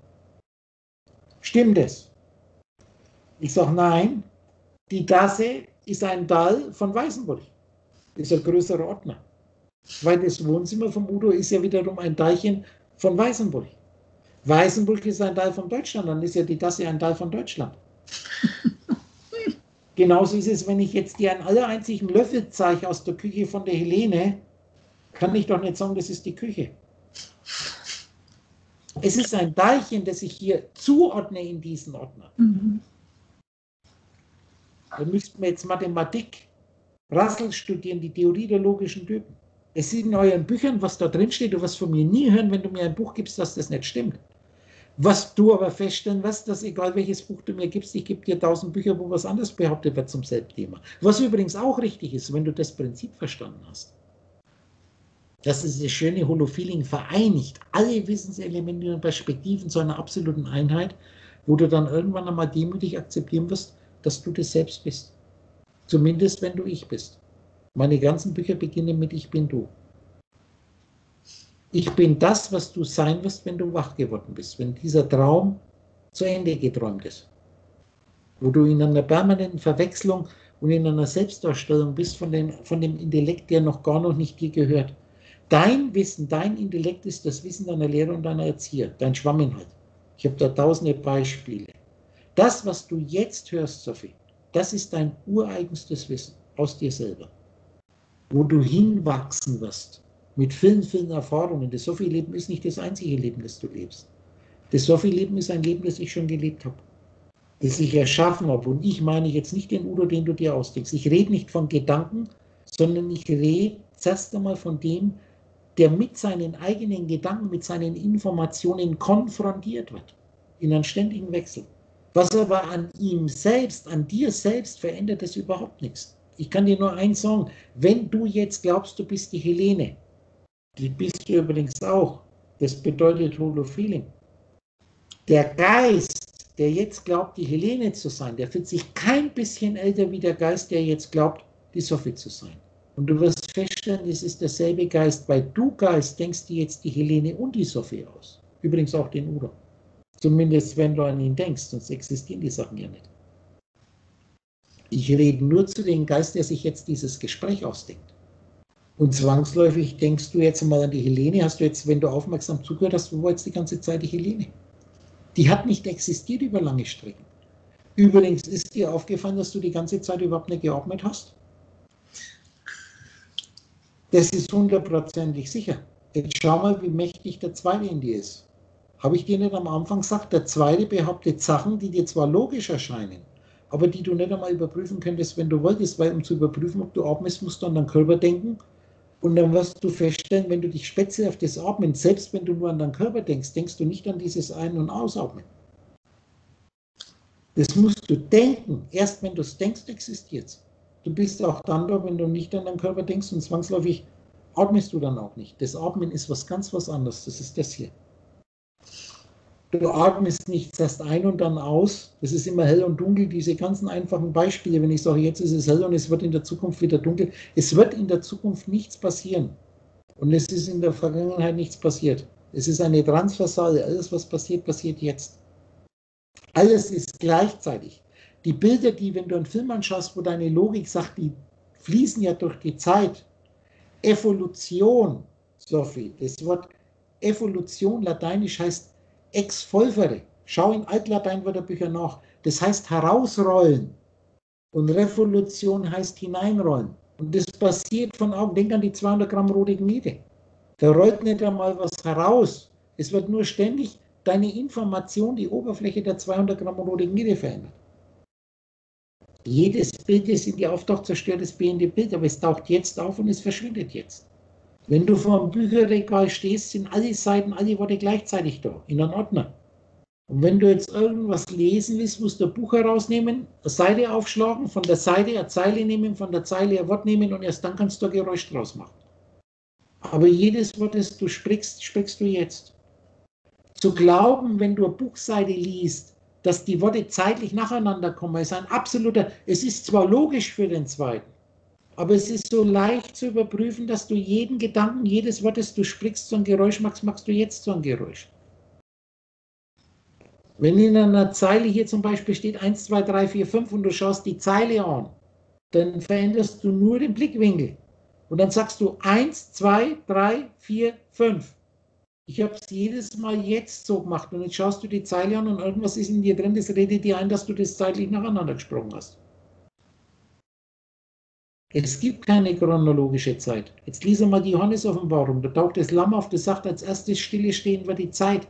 Stimmt es? Ich sage nein. Die Tasse ist ein Teil von Weißenburg. Das ist ein größerer Ordner. Weil das Wohnzimmer vom Udo ist ja wiederum ein Teilchen von Weißenburg. Weißenburg ist ein Teil von Deutschland, dann ist ja die Tasse ein Teil von Deutschland. Genauso ist es, wenn ich jetzt dir einen allereinzigen Löffel zeige aus der Küche von der Helene, kann ich doch nicht sagen, das ist die Küche. Es ist ein Teilchen, das ich hier zuordne in diesen Ordner. Mhm. Da müssten wir jetzt Mathematik, Russell studieren, die Theorie der logischen Typen. Es ist in euren Büchern, was da drin steht, du wirst von mir nie hören, wenn du mir ein Buch gibst, dass das nicht stimmt. Was du aber feststellen wirst, dass egal welches Buch du mir gibst, ich gebe dir tausend Bücher, wo was anderes behauptet wird zum selben Thema. Was übrigens auch richtig ist, wenn du das Prinzip verstanden hast. Das ist das schöne Holo-Feeling, vereinigt alle Wissenselemente und Perspektiven zu einer absoluten Einheit, wo du dann irgendwann einmal demütig akzeptieren wirst, dass du das selbst bist. Zumindest, wenn du ich bist. Meine ganzen Bücher beginnen mit Ich bin du. Ich bin das, was du sein wirst, wenn du wach geworden bist, wenn dieser Traum zu Ende geträumt ist. Wo du in einer permanenten Verwechslung und in einer Selbstdarstellung bist von dem, von dem Intellekt, der noch gar noch nicht dir gehört. Dein Wissen, dein Intellekt ist das Wissen deiner Lehrer und deiner Erzieher, dein Schwamminhalt. Ich habe da tausende Beispiele. Das, was du jetzt hörst, Sophie, das ist dein ureigenstes Wissen aus dir selber. Wo du hinwachsen wirst, mit vielen, vielen Erfahrungen. Das Sophie-Leben ist nicht das einzige Leben, das du lebst. Das Sophie-Leben ist ein Leben, das ich schon gelebt habe. Das ich erschaffen habe. Und ich meine jetzt nicht den Udo, den du dir ausdenkst. Ich rede nicht von Gedanken, sondern ich rede zuerst einmal von dem, der mit seinen eigenen Gedanken, mit seinen Informationen konfrontiert wird. In einem ständigen Wechsel. Was aber an ihm selbst, an dir selbst verändert es überhaupt nichts. Ich kann dir nur eins sagen, wenn du jetzt glaubst, du bist die Helene, die bist du übrigens auch, das bedeutet Holo-Feeling. Der Geist, der jetzt glaubt, die Helene zu sein, der fühlt sich kein bisschen älter wie der Geist, der jetzt glaubt, die Sophie zu sein. Und du wirst feststellen, es ist derselbe Geist, weil du Geist denkst dir jetzt die Helene und die Sophie aus. Übrigens auch den Udo. Zumindest wenn du an ihn denkst, sonst existieren die Sachen ja nicht. Ich rede nur zu dem Geist, der sich jetzt dieses Gespräch ausdenkt. Und zwangsläufig denkst du jetzt mal an die Helene, hast du jetzt, wenn du aufmerksam zugehört hast, wo war jetzt die ganze Zeit die Helene? Die hat nicht existiert über lange Strecken. Übrigens ist dir aufgefallen, dass du die ganze Zeit überhaupt nicht geatmet hast? Das ist hundertprozentig sicher. Jetzt schau mal, wie mächtig der Zweite in dir ist. Habe ich dir nicht am Anfang gesagt, der Zweite behauptet Sachen, die dir zwar logisch erscheinen, aber die du nicht einmal überprüfen könntest, wenn du wolltest, weil um zu überprüfen, ob du atmest, musst du an deinen Körper denken und dann wirst du feststellen, wenn du dich speziell auf das Atmen, selbst wenn du nur an deinen Körper denkst, denkst du nicht an dieses Ein- und Ausatmen. Das musst du denken. Erst wenn du es denkst, existiert es. Du bist auch dann da, wenn du nicht an deinen Körper denkst und zwangsläufig atmest du dann auch nicht. Das Atmen ist was ganz was anderes. Das ist das hier. Du atmest nicht erst ein und dann aus. Es ist immer hell und dunkel, diese ganzen einfachen Beispiele. Wenn ich sage, jetzt ist es hell und es wird in der Zukunft wieder dunkel. Es wird in der Zukunft nichts passieren. Und es ist in der Vergangenheit nichts passiert. Es ist eine Transversale. Alles, was passiert, passiert jetzt. Alles ist gleichzeitig. Die Bilder, die, wenn du einen Film anschaust, wo deine Logik sagt, die fließen ja durch die Zeit. Evolution, Sophie, das Wort Evolution lateinisch heißt exvolvere. Schau in Altlateinwörterbücher nach. Das heißt herausrollen. Und Revolution heißt hineinrollen. Und das passiert von Augen. Denk an die zweihundert Gramm rote Knete. Da rollt nicht einmal was heraus. Es wird nur ständig deine Information, die Oberfläche der zweihundert Gramm rote Knete verändert. Jedes Bild, das in dir auftaucht, zerstört das behende Bild, aber es taucht jetzt auf und es verschwindet jetzt. Wenn du vor einem Bücherregal stehst, sind alle Seiten, alle Worte gleichzeitig da, in einem Ordner. Und wenn du jetzt irgendwas lesen willst, musst du ein Buch herausnehmen, eine Seite aufschlagen, von der Seite eine Zeile nehmen, von der Zeile ein Wort nehmen und erst dann kannst du ein Geräusch draus machen. Aber jedes Wort, das du sprichst, sprichst du jetzt. Zu glauben, wenn du eine Buchseite liest, dass die Worte zeitlich nacheinander kommen, ist ein absoluter, es ist zwar logisch für den Zweiten, aber es ist so leicht zu überprüfen, dass du jeden Gedanken, jedes Wort, das du sprichst, so ein Geräusch machst, machst du jetzt so ein Geräusch. Wenn in einer Zeile hier zum Beispiel steht eins, zwei, drei, vier, fünf und du schaust die Zeile an, dann veränderst du nur den Blickwinkel. Und dann sagst du eins, zwei, drei, vier, fünf. Ich habe es jedes Mal jetzt so gemacht und jetzt schaust du die Zeile an und irgendwas ist in dir drin, das redet dir ein, dass du das zeitlich nacheinander gesprochen hast. Es gibt keine chronologische Zeit. Jetzt lies mal die Johannes-Offenbarung. Da taucht das Lamm auf, das sagt, als erstes stille stehen wir die Zeit.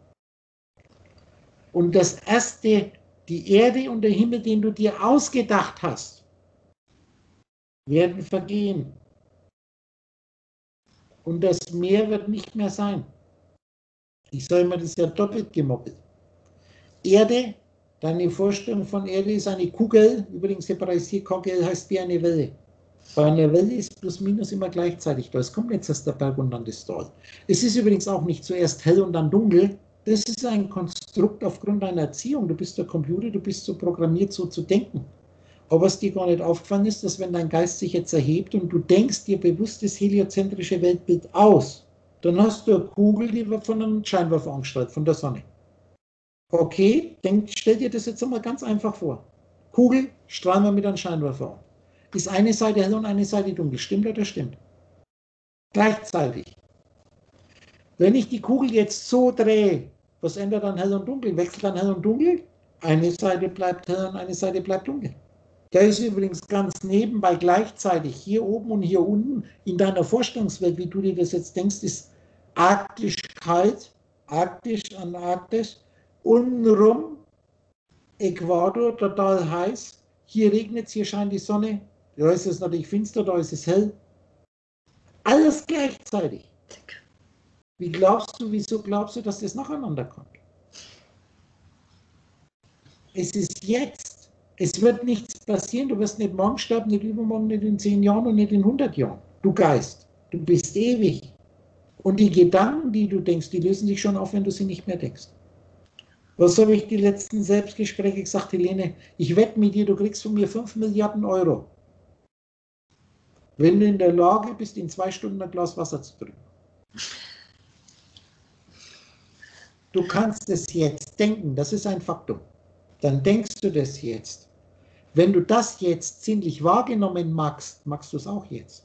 Und das erste, die Erde und der Himmel, den du dir ausgedacht hast, werden vergehen. Und das Meer wird nicht mehr sein. Ich sage immer, das ist ja doppelt gemoppelt. Erde, deine Vorstellung von Erde ist eine Kugel, übrigens hebräisiert Kugel heißt wie eine Welle. Bei einer Welle ist plus minus immer gleichzeitig da. Es kommt jetzt erst der Berg und dann das Tal. Es ist übrigens auch nicht zuerst hell und dann dunkel. Das ist ein Konstrukt aufgrund deiner Erziehung. Du bist der Computer, du bist so programmiert, so zu denken. Aber was dir gar nicht aufgefallen ist, dass wenn dein Geist sich jetzt erhebt und du denkst dir bewusst das heliozentrische Weltbild aus, dann hast du eine Kugel, die wird von einem Scheinwerfer angestrahlt, von der Sonne. Okay, denk, stell dir das jetzt einmal ganz einfach vor. Kugel strahlen wir mit einem Scheinwerfer an. Ist eine Seite hell und eine Seite dunkel. Stimmt oder stimmt? Gleichzeitig. Wenn ich die Kugel jetzt so drehe, was ändert dann hell und dunkel? Wechselt dann hell und dunkel? Eine Seite bleibt hell und eine Seite bleibt dunkel. Der ist übrigens ganz nebenbei gleichzeitig hier oben und hier unten in deiner Vorstellungswelt, wie du dir das jetzt denkst, ist arktisch kalt, arktisch an Arktis, untenrum Äquator, total heiß, hier regnet es, hier scheint die Sonne, da ist es natürlich finster, da ist es hell. Alles gleichzeitig. Wie glaubst du, wieso glaubst du, dass das nacheinander kommt? Es ist jetzt. Es wird nichts passieren, du wirst nicht morgen sterben, nicht übermorgen, nicht in zehn Jahren und nicht in hundert Jahren. Du Geist, du bist ewig. Und die Gedanken, die du denkst, die lösen sich schon auf, wenn du sie nicht mehr denkst. Was habe ich die letzten Selbstgespräche gesagt, Helene? Ich wette mit dir, du kriegst von mir fünf Milliarden Euro. Wenn du in der Lage bist, in zwei Stunden ein Glas Wasser zu trinken. Du kannst es jetzt denken, das ist ein Faktum. Dann denkst du das jetzt. Wenn du das jetzt sinnlich wahrgenommen magst, magst du es auch jetzt.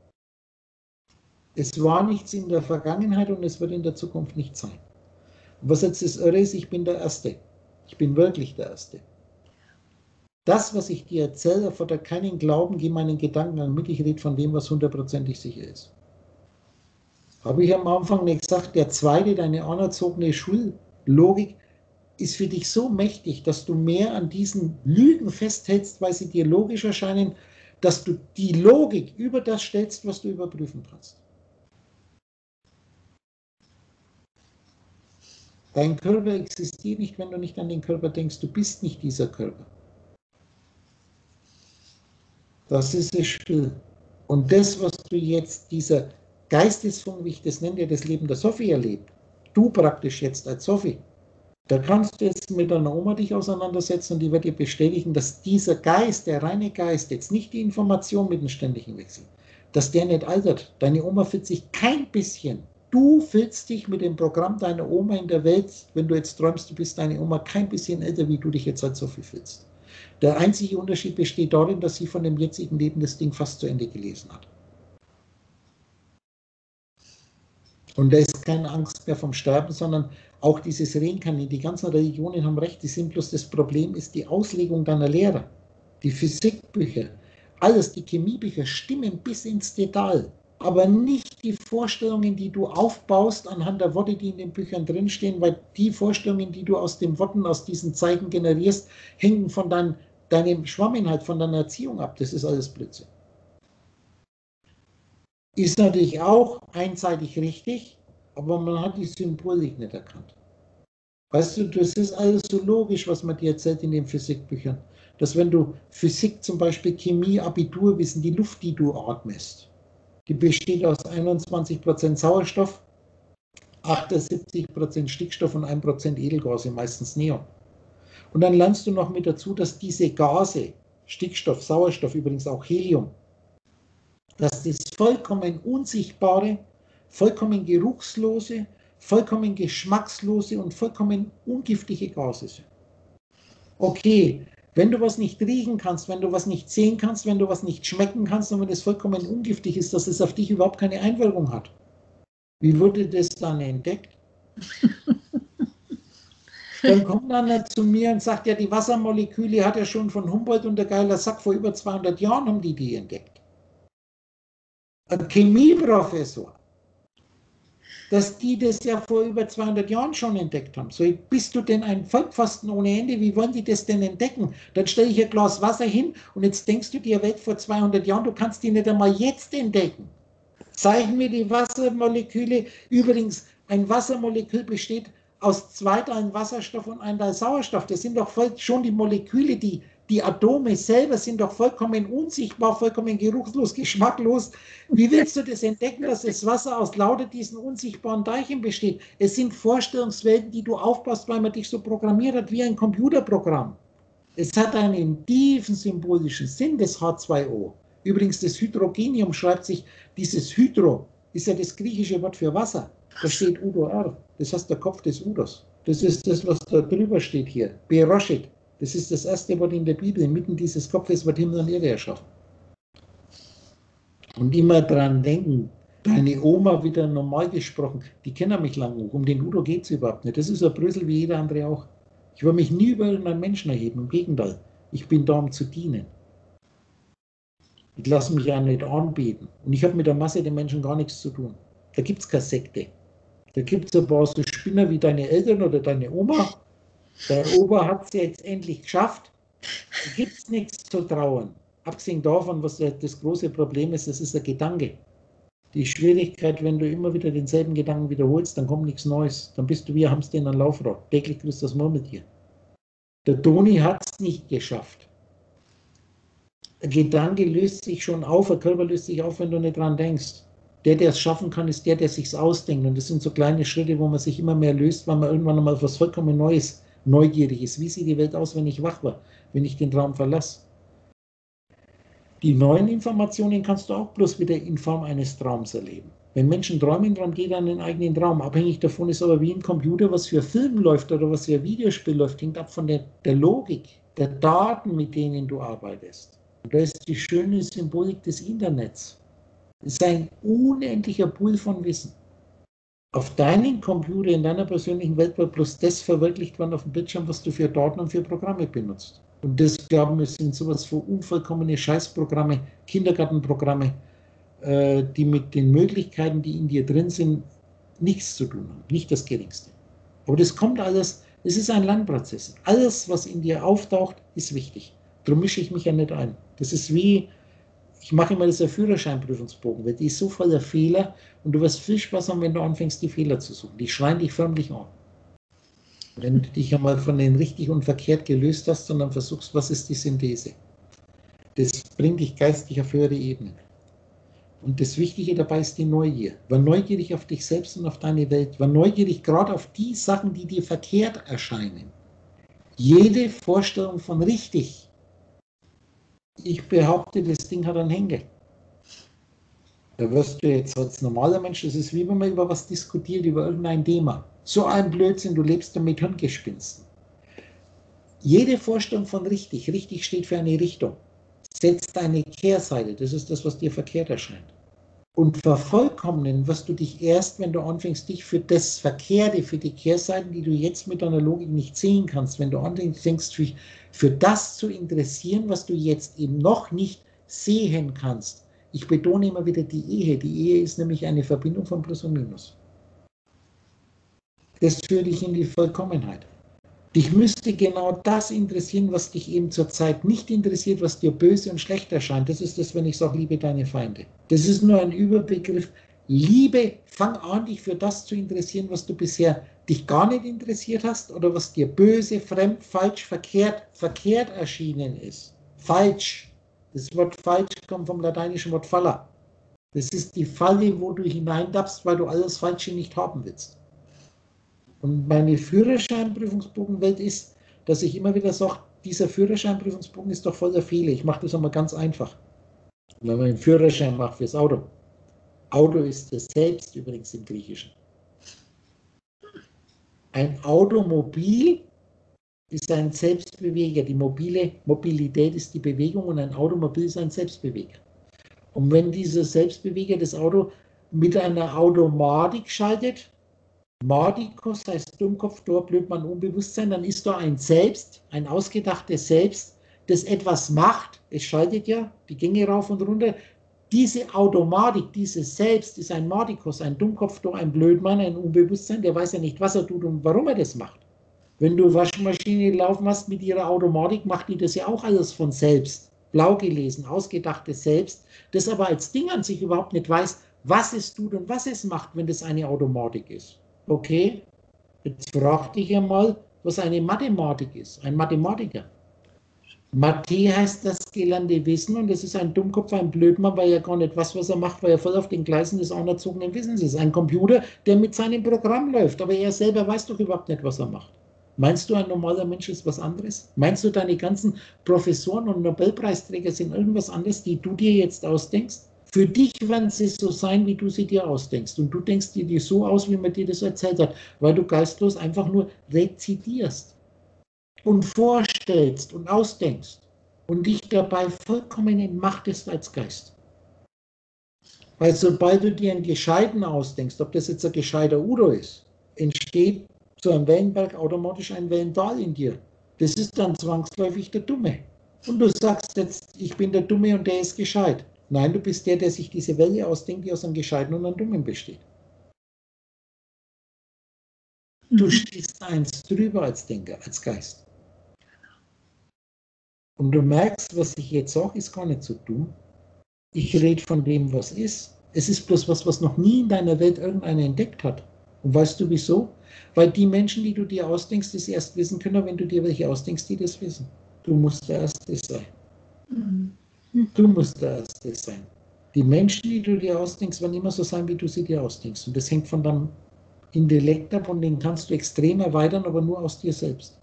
Es war nichts in der Vergangenheit und es wird in der Zukunft nicht sein. Und was jetzt das Irre ist, ich bin der Erste. Ich bin wirklich der Erste. Das, was ich dir erzähle, erfordert keinen Glauben, geh meinen Gedanken an mit, ich rede von dem, was hundertprozentig sicher ist. Habe ich am Anfang nicht gesagt, der Zweite, deine anerzogene Schullogik, ist für dich so mächtig, dass du mehr an diesen Lügen festhältst, weil sie dir logisch erscheinen, dass du die Logik über das stellst, was du überprüfen kannst. Dein Körper existiert nicht, wenn du nicht an den Körper denkst. Du bist nicht dieser Körper. Das ist das Spiel. Und das, was du jetzt, dieser Geistesfunk, wie ich das nenne, der das Leben der Sophie erlebt, du praktisch jetzt als Sophie, da kannst du jetzt mit deiner Oma dich auseinandersetzen und die wird dir bestätigen, dass dieser Geist, der reine Geist, jetzt nicht die Information mit dem ständigen Wechsel, dass der nicht altert. Deine Oma fühlt sich kein bisschen. Du fühlst dich mit dem Programm deiner Oma in der Welt, wenn du jetzt träumst, du bist deine Oma kein bisschen älter, wie du dich jetzt als Sophie fühlst. Der einzige Unterschied besteht darin, dass sie von dem jetzigen Leben das Ding fast zu Ende gelesen hat. Und da ist keine Angst mehr vom Sterben, sondern auch dieses Reinkarnieren. Die ganzen Religionen haben recht, die sind bloß das Problem ist die Auslegung deiner Lehrer. Die Physikbücher, alles, die Chemiebücher stimmen bis ins Detail. Aber nicht die Vorstellungen, die du aufbaust anhand der Worte, die in den Büchern drinstehen, weil die Vorstellungen, die du aus den Worten, aus diesen Zeichen generierst, hängen von dein, deinem Schwamminhalt, von deiner Erziehung ab. Das ist alles Blödsinn. Ist natürlich auch einseitig richtig, aber man hat die Symbolik nicht erkannt. Weißt du, das ist alles so logisch, was man dir erzählt in den Physikbüchern. Dass wenn du Physik, zum Beispiel Chemie, Abiturwissen, die Luft, die du atmest, die besteht aus einundzwanzig Prozent Sauerstoff, achtundsiebzig Prozent Stickstoff und ein Prozent Edelgase, meistens Neon. Und dann lernst du noch mit dazu, dass diese Gase, Stickstoff, Sauerstoff, übrigens auch Helium, dass das vollkommen unsichtbare, vollkommen geruchslose, vollkommen geschmackslose und vollkommen ungiftige Gase sind. Okay, wenn du was nicht riechen kannst, wenn du was nicht sehen kannst, wenn du was nicht schmecken kannst und wenn das vollkommen ungiftig ist, dass es auf dich überhaupt keine Einwirkung hat. Wie wurde das dann entdeckt? Dann kommt einer zu mir und sagt, ja, die Wassermoleküle hat ja schon von Humboldt und der Geiler Sack vor über zweihundert Jahren haben die die entdeckt. Ein Chemieprofessor, dass die das ja vor über zweihundert Jahren schon entdeckt haben. So, bist du denn ein Vollpfosten ohne Ende? Wie wollen die das denn entdecken? Dann stelle ich ein Glas Wasser hin und jetzt denkst du dir, Welt vor zweihundert Jahren, du kannst die nicht einmal jetzt entdecken. Zeigen mir die Wassermoleküle. Übrigens, ein Wassermolekül besteht aus zwei Teilen Wasserstoff und einem Teil Sauerstoff. Das sind doch voll, schon die Moleküle, die, die Atome selber sind doch vollkommen unsichtbar, vollkommen geruchslos, geschmacklos. Wie willst du das entdecken, dass das Wasser aus lauter diesen unsichtbaren Teilchen besteht? Es sind Vorstellungswelten, die du aufbaust, weil man dich so programmiert hat wie ein Computerprogramm. Es hat einen tiefen symbolischen Sinn, das H zwei O. Übrigens, das Hydrogenium schreibt sich, dieses Hydro ist ja das griechische Wort für Wasser. Da steht Udo R. Das heißt der Kopf des Udos. Das ist das, was da drüber steht hier. Beroshit. Das ist das erste Wort in der Bibel. Inmitten dieses Kopfes wird Himmel und Erde erschaffen. Und immer dran denken, deine Oma wieder normal gesprochen, die kennen mich lang genug. Um den Udo geht es überhaupt nicht. Das ist ein Brösel wie jeder andere auch. Ich will mich nie über irgendeinen Menschen erheben. Im Gegenteil. Ich bin da, um zu dienen. Ich lasse mich ja nicht anbeten. Und ich habe mit der Masse der Menschen gar nichts zu tun. Da gibt es keine Sekte. Da gibt es ein paar so Spinner wie deine Eltern oder deine Oma. Der Opa hat es jetzt endlich geschafft. Da gibt es nichts zu trauern. Abgesehen davon, was das große Problem ist, das ist der Gedanke. Die Schwierigkeit, wenn du immer wieder denselben Gedanken wiederholst, dann kommt nichts Neues. Dann bist du wie ein Hamster in einem Laufrad. Täglich grüßt das Murmeltier. Der Toni hat es nicht geschafft. Der Gedanke löst sich schon auf, der Körper löst sich auf, wenn du nicht dran denkst. Der, der es schaffen kann, ist der, der es sich ausdenkt. Und das sind so kleine Schritte, wo man sich immer mehr löst, weil man irgendwann einmal was vollkommen Neues, neugierig ist. Wie sieht die Welt aus, wenn ich wach war, wenn ich den Traum verlasse? Die neuen Informationen kannst du auch bloß wieder in Form eines Traums erleben. Wenn Menschen träumen, dann geht an den eigenen Traum. Abhängig davon ist aber wie ein Computer, was für Film läuft oder was für ein Videospiel läuft, hängt ab von der, der Logik, der Daten, mit denen du arbeitest. Und da ist die schöne Symbolik des Internets. Es ist ein unendlicher Pool von Wissen. Auf deinen Computer, in deiner persönlichen Welt wird bloß das verwirklicht werden auf dem Bildschirm, was du für Daten und für Programme benutzt. Und das, glauben wir, sind sowas für unvollkommene Scheißprogramme, Kindergartenprogramme, äh, die mit den Möglichkeiten, die in dir drin sind, nichts zu tun haben, nicht das Geringste. Aber das kommt alles, es ist ein Lernprozess. Alles, was in dir auftaucht, ist wichtig. Darum mische ich mich ja nicht ein. Das ist wie, ich mache immer das Führerscheinprüfungsbogen, weil die ist so voller Fehler und du wirst viel Spaß haben, wenn du anfängst, die Fehler zu suchen. Die schreien dich förmlich an. Wenn du dich einmal von den richtig und verkehrt gelöst hast und dann versuchst, was ist die Synthese? Das bringt dich geistig auf höhere Ebenen. Und das Wichtige dabei ist die Neugier. War neugierig auf dich selbst und auf deine Welt. War neugierig gerade auf die Sachen, die dir verkehrt erscheinen. Jede Vorstellung von richtig. Ich behaupte, das Ding hat einen Henkel. Da wirst du jetzt als normaler Mensch, das ist wie wenn man über was diskutiert, über irgendein Thema. So ein Blödsinn, du lebst damit Hirngespinsten. Jede Vorstellung von richtig, richtig steht für eine Richtung, setzt eine Kehrseite, das ist das, was dir verkehrt erscheint. Und vervollkommnen wirst du dich erst, wenn du anfängst, dich für das Verkehrte, für die Kehrseiten, die du jetzt mit deiner Logik nicht sehen kannst, wenn du anfängst, für, für das zu interessieren, was du jetzt eben noch nicht sehen kannst. Ich betone immer wieder die Ehe. Die Ehe ist nämlich eine Verbindung von Plus und Minus. Das führt dich in die Vollkommenheit. Dich müsste genau das interessieren, was dich eben zurzeit nicht interessiert, was dir böse und schlecht erscheint. Das ist das, wenn ich sage, liebe deine Feinde. Das ist nur ein Überbegriff. Liebe, fang an, dich für das zu interessieren, was du bisher dich gar nicht interessiert hast oder was dir böse, fremd, falsch, verkehrt, verkehrt erschienen ist. Falsch. Das Wort falsch kommt vom lateinischen Wort falla. Das ist die Falle, wo du hineintappst, weil du alles Falsche nicht haben willst. Und meine Führerscheinprüfungsbogenwelt ist, dass ich immer wieder sage, dieser Führerscheinprüfungsbogen ist doch voller Fehler. Ich mache das einmal ganz einfach. Wenn man einen Führerschein macht fürs Auto. Auto ist das Selbst übrigens im Griechischen. Ein Automobil ist ein Selbstbeweger. Die mobile Mobilität ist die Bewegung und ein Automobil ist ein Selbstbeweger. Und wenn dieser Selbstbeweger das Auto mit einer Automatik schaltet, Mardikos heißt Dummkopf, Tor, Blödmann, Unbewusstsein, dann ist da ein Selbst, ein ausgedachtes Selbst, das etwas macht. Es schaltet ja die Gänge rauf und runter. Diese Automatik, dieses Selbst ist ein Mardikos, ein Dummkopf, Tor, ein Blödmann, ein Unbewusstsein, der weiß ja nicht, was er tut und warum er das macht. Wenn du Waschmaschine laufen hast mit ihrer Automatik, macht die das ja auch alles von selbst. blau gelesen, ausgedachtes Selbst, das aber als Ding an sich überhaupt nicht weiß, was es tut und was es macht, wenn das eine Automatik ist. Okay, jetzt frag dich einmal, was eine Mathematik ist, ein Mathematiker. Mathe heißt das gelernte Wissen und das ist ein Dummkopf, ein Blödmann, weil er gar nicht weiß, was er macht, weil er voll auf den Gleisen des anerzogenen Wissens ist. Ein Computer, der mit seinem Programm läuft, aber er selber weiß doch überhaupt nicht, was er macht. Meinst du, ein normaler Mensch ist was anderes? Meinst du, deine ganzen Professoren und Nobelpreisträger sind irgendwas anderes, die du dir jetzt ausdenkst? Für dich werden sie so sein, wie du sie dir ausdenkst. Und du denkst dir die so aus, wie man dir das erzählt hat, weil du geistlos einfach nur rezitierst und vorstellst und ausdenkst und dich dabei vollkommen entmachtest als Geist. Weil sobald du dir einen Gescheiten ausdenkst, ob das jetzt ein gescheiter Udo ist, entsteht zu einem Wellenberg automatisch ein Wellental in dir. Das ist dann zwangsläufig der Dumme. Und du sagst jetzt, ich bin der Dumme und der ist gescheit. Nein, du bist der, der sich diese Welle ausdenkt, die aus einem Gescheiten und einem Dummen besteht. Du stehst eins drüber als Denker, als Geist. Und du merkst, was ich jetzt sage, ist gar nicht so dumm. Ich rede von dem, was ist. Es ist bloß was, was noch nie in deiner Welt irgendeiner entdeckt hat. Und weißt du wieso? Weil die Menschen, die du dir ausdenkst, das erst wissen können, wenn du dir welche ausdenkst, die das wissen. Du musst der Erste sein. Du musst der Erste sein. Die Menschen, die du dir ausdenkst, werden immer so sein, wie du sie dir ausdenkst. Und das hängt von deinem Intellekt ab und den kannst du extrem erweitern, aber nur aus dir selbst.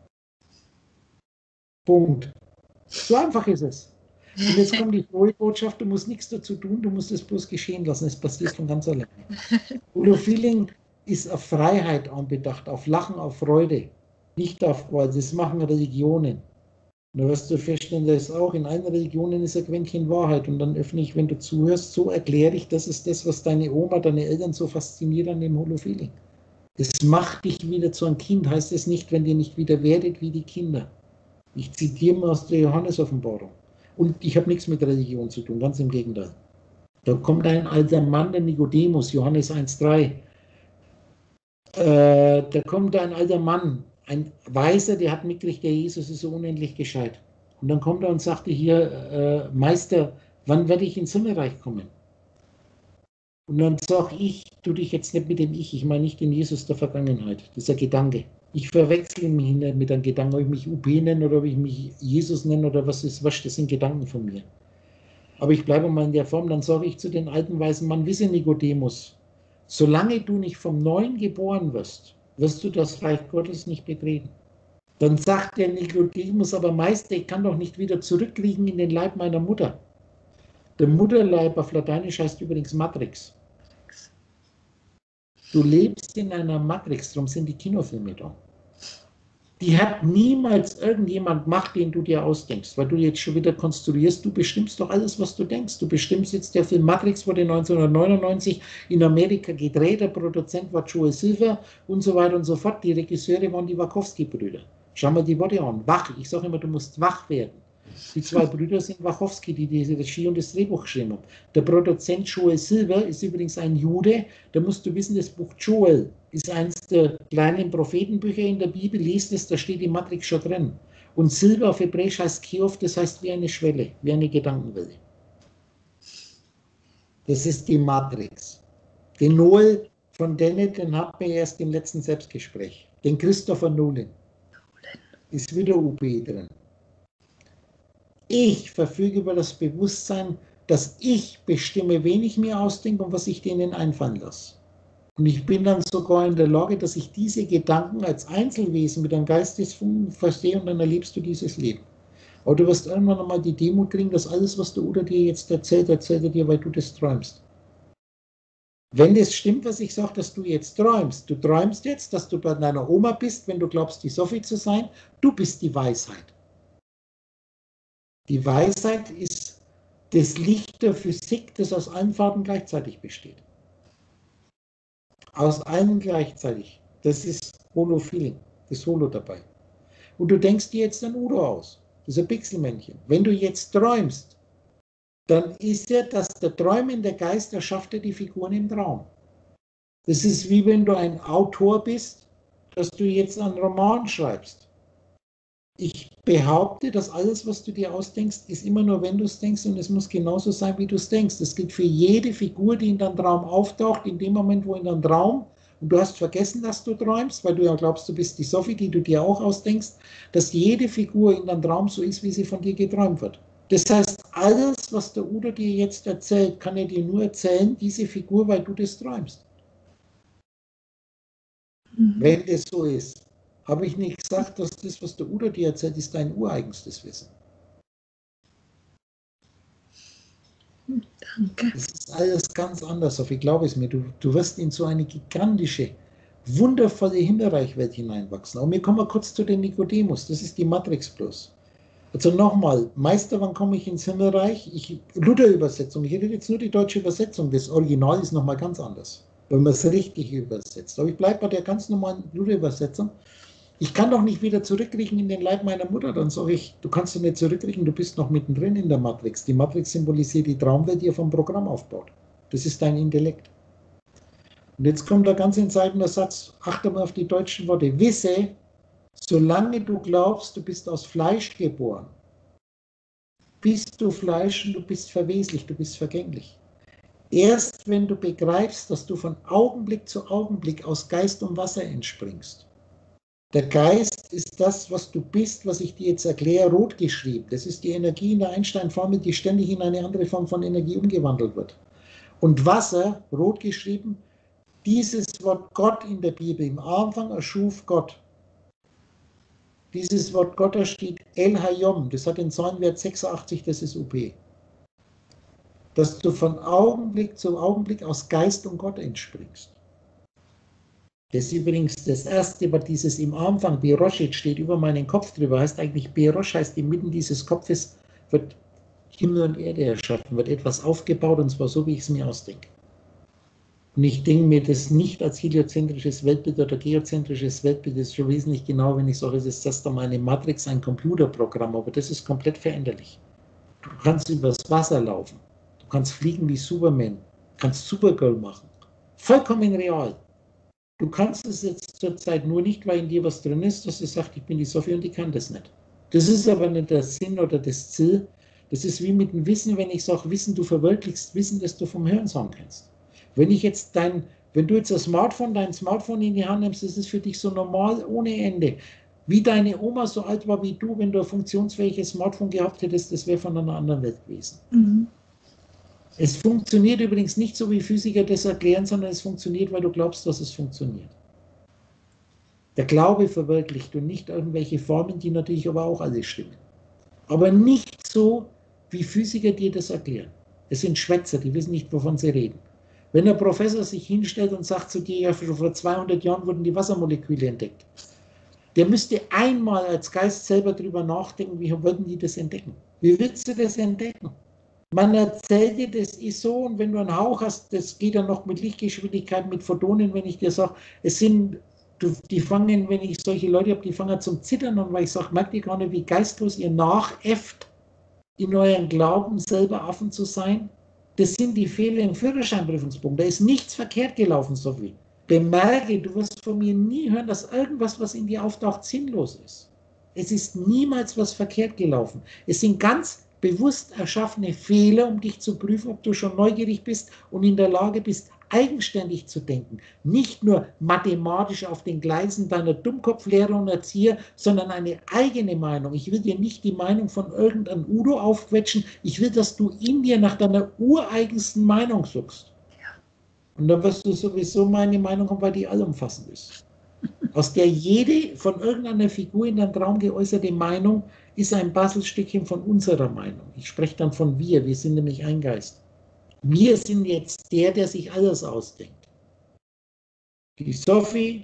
Punkt. So einfach ist es. Und jetzt kommt die frohe Botschaft, du musst nichts dazu tun, du musst es bloß geschehen lassen. Es passiert von ganz alleine. Holo-Feeling ist auf Freiheit anbedacht, auf Lachen, auf Freude, nicht auf Qual. Das machen Religionen. Und da wirst du feststellen, dass auch in allen Religionen ist ein Quäntchen Wahrheit. Und dann öffne ich, wenn du zuhörst, so erkläre ich, das ist das, was deine Oma, deine Eltern so fasziniert an dem Holo-Feeling. Es macht dich wieder zu einem Kind, heißt es nicht, wenn ihr nicht wieder werdet wie die Kinder. Ich zitiere mal aus der Johannes-Offenbarung. Und ich habe nichts mit Religion zu tun, ganz im Gegenteil. Da kommt ein alter Mann, der Nikodemus, Johannes eins drei. Äh, da kommt ein alter Mann, ein Weiser, der hat mitgekriegt, der Jesus ist so unendlich gescheit. Und dann kommt er und sagte hier, äh, Meister, wann werde ich ins Himmelreich kommen? Und dann sage ich, tu dich jetzt nicht mit dem Ich, ich meine nicht den Jesus der Vergangenheit, das ist ein Gedanke. Ich verwechsel mich nicht mit einem Gedanken, ob ich mich U P nenne oder ob ich mich Jesus nenne oder was ist, was, das sind Gedanken von mir. Aber ich bleibe mal in der Form, dann sage ich zu den alten weisen Mann, wisse Nikodemus, solange du nicht vom Neuen geboren wirst, wirst du das Reich Gottes nicht betreten. Dann sagt der Nikodemus, aber Meister, ich kann doch nicht wieder zurückliegen in den Leib meiner Mutter. Der Mutterleib auf Lateinisch heißt übrigens Matrix. Du lebst in einer Matrix, darum sind die Kinofilme da. Die hat niemals irgendjemand Macht, den du dir ausdenkst, weil du jetzt schon wieder konstruierst, du bestimmst doch alles, was du denkst. Du bestimmst jetzt, der Film Matrix wurde neunzehnhundertneunundneunzig in Amerika gedreht, der Produzent war Joel Silver und so weiter und so fort. Die Regisseure waren die Wachowski-Brüder. Schau mal die Worte an, wach. Ich sage immer, du musst wach werden. Die zwei Brüder sind Wachowski, die die Regie und das Drehbuch geschrieben haben. Der Produzent Joel Silver ist übrigens ein Jude. Da musst du wissen, das Buch Joel ist eines der kleinen Prophetenbücher in der Bibel. Liest es, da steht die Matrix schon drin. Und Silber auf Hebräisch heißt Keof, das heißt wie eine Schwelle, wie eine Gedankenwelle. Das ist die Matrix. Den Noel von Dennett, den hatten wir erst im letzten Selbstgespräch. Den Christopher Nolan. Ist wieder U B drin. Ich verfüge über das Bewusstsein, dass ich bestimme, wen ich mir ausdenke und was ich denen einfallen lasse. Und ich bin dann sogar in der Lage, dass ich diese Gedanken als Einzelwesen mit einem Geistesfunken verstehe und dann erlebst du dieses Leben. Aber du wirst irgendwann einmal die Demut kriegen, dass alles, was der Udo dir jetzt erzählt, erzählt er dir, weil du das träumst. Wenn das stimmt, was ich sage, dass du jetzt träumst, du träumst jetzt, dass du bei deiner Oma bist, wenn du glaubst, die Sophie zu sein, du bist die Weisheit. Die Weisheit ist das Licht der Physik, das aus allen Farben gleichzeitig besteht. Aus allen gleichzeitig. Das ist Holo-Feeling, das Holo dabei. Und du denkst dir jetzt ein Udo aus, das ist ein Pixelmännchen. Wenn du jetzt träumst, dann ist ja, dass der träumende Geist erschafft ja die Figuren im Traum. Das ist wie wenn du ein Autor bist, dass du jetzt einen Roman schreibst. Ich behaupte, dass alles, was du dir ausdenkst, ist immer nur, wenn du es denkst, und es muss genauso sein, wie du es denkst. Das gilt für jede Figur, die in deinem Traum auftaucht, in dem Moment, wo in deinem Traum, und du hast vergessen, dass du träumst, weil du ja glaubst, du bist die Sophie, die du dir auch ausdenkst, dass jede Figur in deinem Traum so ist, wie sie von dir geträumt wird. Das heißt, alles, was der Udo dir jetzt erzählt, kann er dir nur erzählen, diese Figur, weil du das träumst. Mhm. Wenn das so ist. Habe ich nicht gesagt, dass das, was der Udo dir erzählt, ist dein ureigenstes Wissen. Danke. Das ist alles ganz anders, Sophie, glaube es mir. Du, du wirst in so eine gigantische, wundervolle Himmelreichwelt hineinwachsen. Aber wir kommen kurz zu den Nikodemus. Das ist die Matrix Plus. Also nochmal, Meister, wann komme ich ins Himmelreich? Ich, Luther-Übersetzung. Ich rede jetzt nur die deutsche Übersetzung. Das Original ist nochmal ganz anders, wenn man es richtig übersetzt. Aber ich bleibe bei der ganz normalen Luther-Übersetzung. Ich kann doch nicht wieder zurückkriechen in den Leib meiner Mutter. Dann sage ich, du kannst doch nicht zurückkriechen, du bist noch mittendrin in der Matrix. Die Matrix symbolisiert die Traumwelt, die ihr vom Programm aufbaut. Das ist dein Intellekt. Und jetzt kommt der ganz entscheidende Satz, achte mal auf die deutschen Worte. Wisse, solange du glaubst, du bist aus Fleisch geboren, bist du Fleisch und du bist verweslich, du bist vergänglich. Erst wenn du begreifst, dass du von Augenblick zu Augenblick aus Geist und Wasser entspringst. Der Geist ist das, was du bist, was ich dir jetzt erkläre, rot geschrieben. Das ist die Energie in der Einstein-Formel, die ständig in eine andere Form von Energie umgewandelt wird. Und Wasser, rot geschrieben, dieses Wort Gott in der Bibel, im Anfang erschuf Gott. Dieses Wort Gott, da steht El Hayom, das hat den Zahlenwert sechsundachtzig, das ist U P. Dass du von Augenblick zu Augenblick aus Geist und Gott entspringst. Das ist übrigens das erste, was dieses im Anfang, Beroshit steht über meinen Kopf drüber, heißt eigentlich Berosh, heißt inmitten dieses Kopfes wird Himmel und Erde erschaffen, wird etwas aufgebaut und zwar so, wie ich es mir ausdenke. Und ich denke mir das nicht als heliozentrisches Weltbild oder geozentrisches Weltbild, das ist schon wesentlich genau, wenn ich sage, es ist das dann eine Matrix, ein Computerprogramm, aber das ist komplett veränderlich. Du kannst übers Wasser laufen, du kannst fliegen wie Superman, kannst Supergirl machen, vollkommen real. Du kannst es jetzt zurzeit nur nicht, weil in dir was drin ist, dass du sagst, ich bin die Sophie und ich kann das nicht. Das ist aber nicht der Sinn oder das Ziel. Das ist wie mit dem Wissen, wenn ich sage, Wissen, du verwirklichst Wissen, das du vom Hören sagen kannst. Wenn ich jetzt dein, wenn du jetzt das Smartphone, dein Smartphone in die Hand nimmst, das ist für dich so normal ohne Ende. Wie deine Oma so alt war wie du, wenn du ein funktionsfähiges Smartphone gehabt hättest, das wäre von einer anderen Welt gewesen. Mhm. Es funktioniert übrigens nicht so, wie Physiker das erklären, sondern es funktioniert, weil du glaubst, dass es funktioniert. Der Glaube verwirklicht und nicht irgendwelche Formen, die natürlich aber auch alle stimmen. Aber nicht so, wie Physiker dir das erklären. Es sind Schwätzer, die wissen nicht, wovon sie reden. Wenn ein Professor sich hinstellt und sagt zu dir, ja, vor zweihundert Jahren wurden die Wassermoleküle entdeckt, der müsste einmal als Geist selber darüber nachdenken, wie würden die das entdecken? Wie willst du das entdecken? Man erzählt dir, das ist so, und wenn du einen Hauch hast, das geht dann noch mit Lichtgeschwindigkeit, mit Photonen, wenn ich dir sage, es sind, die fangen, wenn ich solche Leute habe, die fangen zum Zittern an, weil ich sage, merkt ihr gar nicht, wie geistlos ihr nachäfft, in euren Glauben selber Affen zu sein? Das sind die Fehler im Führerscheinprüfungspunkt. Da ist nichts verkehrt gelaufen, Sophie. Bemerke, du wirst von mir nie hören, dass irgendwas, was in dir auftaucht, sinnlos ist. Es ist niemals was verkehrt gelaufen. Es sind ganz bewusst erschaffene Fehler, um dich zu prüfen, ob du schon neugierig bist und in der Lage bist, eigenständig zu denken. Nicht nur mathematisch auf den Gleisen deiner Dummkopflehrer und Erzieher, sondern eine eigene Meinung. Ich will dir nicht die Meinung von irgendeinem Udo aufquetschen. Ich will, dass du in dir nach deiner ureigensten Meinung suchst. Und dann wirst du sowieso meine Meinung haben, weil die allumfassend ist. Aus der jede von irgendeiner Figur in deinem Traum geäußerte Meinung ist ein Puzzlestückchen von unserer Meinung. Ich spreche dann von wir, wir sind nämlich ein Geist. Wir sind jetzt der, der sich alles ausdenkt. Die Sophie,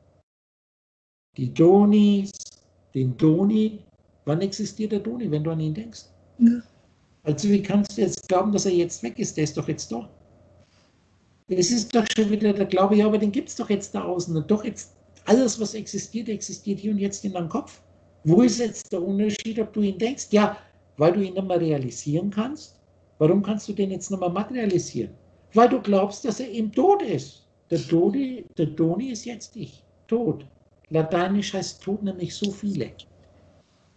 die Donis, den Doni. Wann existiert der Doni, wenn du an ihn denkst? Ja. Also wie kannst du jetzt glauben, dass er jetzt weg ist? Der ist doch jetzt da. Das ist doch schon wieder der Glaube, ja, aber den gibt es doch jetzt da außen. Und doch jetzt, alles, was existiert, existiert hier und jetzt in deinem Kopf. Wo ist jetzt der Unterschied, ob du ihn denkst? Ja, weil du ihn nicht mehr realisieren kannst. Warum kannst du den jetzt nicht mehr materialisieren? Weil du glaubst, dass er im Tod ist. Der Doni, der Doni ist jetzt ich. Tod. Lateinisch heißt Tod nämlich so viele.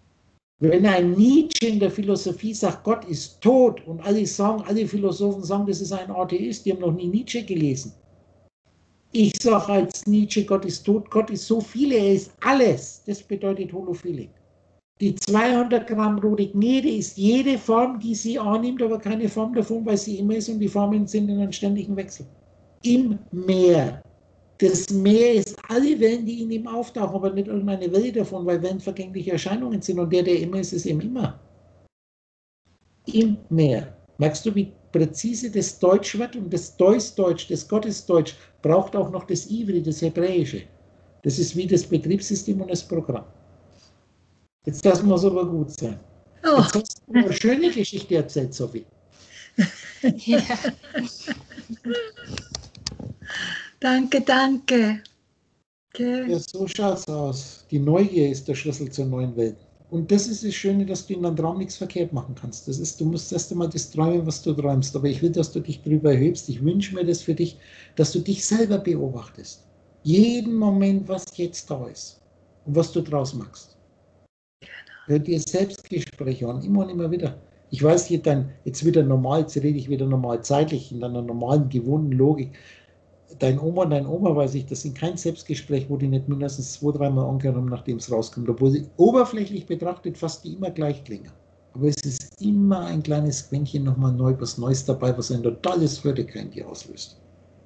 Wenn ein Nietzsche in der Philosophie sagt, Gott ist tot und alle, sagen, alle Philosophen sagen, das ist ein Atheist, die haben noch nie Nietzsche gelesen. Ich sage als Nietzsche, Gott ist tot, Gott ist so viel, er ist alles. Das bedeutet Holophilik. Die zweihundert Gramm rote Gnede ist jede Form, die sie annimmt, aber keine Form davon, weil sie immer ist und die Formen sind in einem ständigen Wechsel. Im Meer. Das Meer ist alle Wellen, die in ihm auftauchen, aber nicht irgendeine Welle davon, weil Wellen vergängliche Erscheinungen sind und der, der immer ist, ist eben immer. Im Meer. Merkst du, wie präzise das Deutsch wird? Und das Deusdeutsch, das Gottesdeutsch, braucht auch noch das Ivri, das Hebräische. Das ist wie das Betriebssystem und das Programm. Jetzt lassen wir es aber gut sein. Oh. Jetzt hast du eine schöne Geschichte erzählt, Sophie. Ja. Danke, danke. Okay. Ja, so schaut es aus. Die Neugier ist der Schlüssel zur neuen Welt. Und das ist das Schöne, dass du in deinem Traum nichts verkehrt machen kannst. Das ist, du musst erst einmal das träumen, was du träumst. Aber ich will, dass du dich darüber erhebst. Ich wünsche mir das für dich, dass du dich selber beobachtest. Jeden Moment, was jetzt da ist. Und was du draus machst. Hör dir Selbstgespräche an, immer und immer wieder. Ich weiß hier dann, jetzt wieder normal, jetzt rede ich wieder normal zeitlich, in deiner normalen, gewohnten Logik. Dein Oma und dein Oma, weiß ich, das sind kein Selbstgespräch, wo die nicht mindestens zwei, dreimal angehört haben, nachdem es rauskommt. Obwohl sie oberflächlich betrachtet fast die immer gleich klingen. Aber es ist immer ein kleines Quäntchen nochmal neu, was Neues dabei, was ein totales Förderkehr in dir auslöst.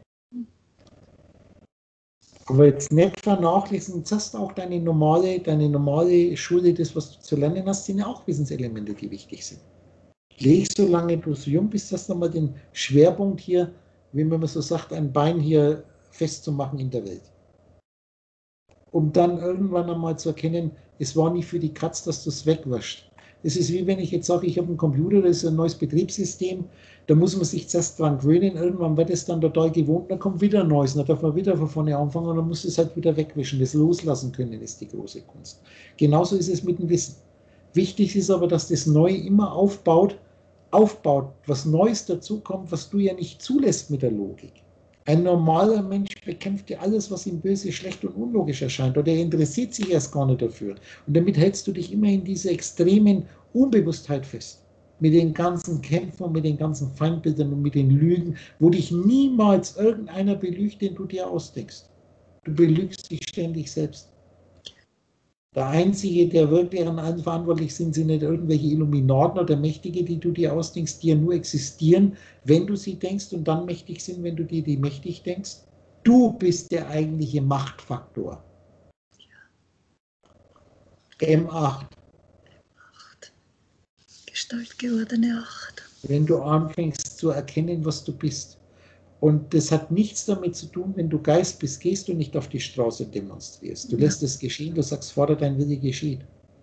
Aber jetzt nicht vernachlässigen, jetzt hast du auch deine normale, deine normale Schule, das, was du zu lernen hast, sind ja auch Wissenselemente, die wichtig sind. Leg, solange du so jung bist, hast du nochmal den Schwerpunkt hier, wie man so sagt, ein Bein hier festzumachen in der Welt. Um dann irgendwann einmal zu erkennen, es war nicht für die Katz, dass du es wegwäschst. Es ist wie wenn ich jetzt sage, ich habe einen Computer, das ist ein neues Betriebssystem, da muss man sich zuerst dran gewöhnen, irgendwann wird es dann total gewohnt, dann kommt wieder ein neues, dann darf man wieder von vorne anfangen und dann muss es halt wieder wegwischen. Das Loslassen können ist die große Kunst. Genauso ist es mit dem Wissen. Wichtig ist aber, dass das Neue immer aufbaut, aufbaut, was Neues dazukommt, was du ja nicht zulässt mit der Logik. Ein normaler Mensch bekämpft ja alles, was ihm böse, schlecht und unlogisch erscheint, oder er interessiert sich erst gar nicht dafür. Und damit hältst du dich immer in dieser extremen Unbewusstheit fest. Mit den ganzen Kämpfen und mit den ganzen Feindbildern und mit den Lügen, wo dich niemals irgendeiner belügt, den du dir ausdenkst. Du belügst dich ständig selbst. Der Einzige, der wirklich an allem verantwortlich sind, sind nicht irgendwelche Illuminaten oder Mächtige, die du dir ausdenkst, die ja nur existieren, wenn du sie denkst und dann mächtig sind, wenn du dir die mächtig denkst. Du bist der eigentliche Machtfaktor. M acht. Gestalt gewordene acht. Wenn du anfängst zu erkennen, was du bist. Und das hat nichts damit zu tun, wenn du Geist bist, gehst du nicht auf die Straße und demonstrierst. Du ja. lässt es geschehen, du sagst, fordere dein Wille geschieht.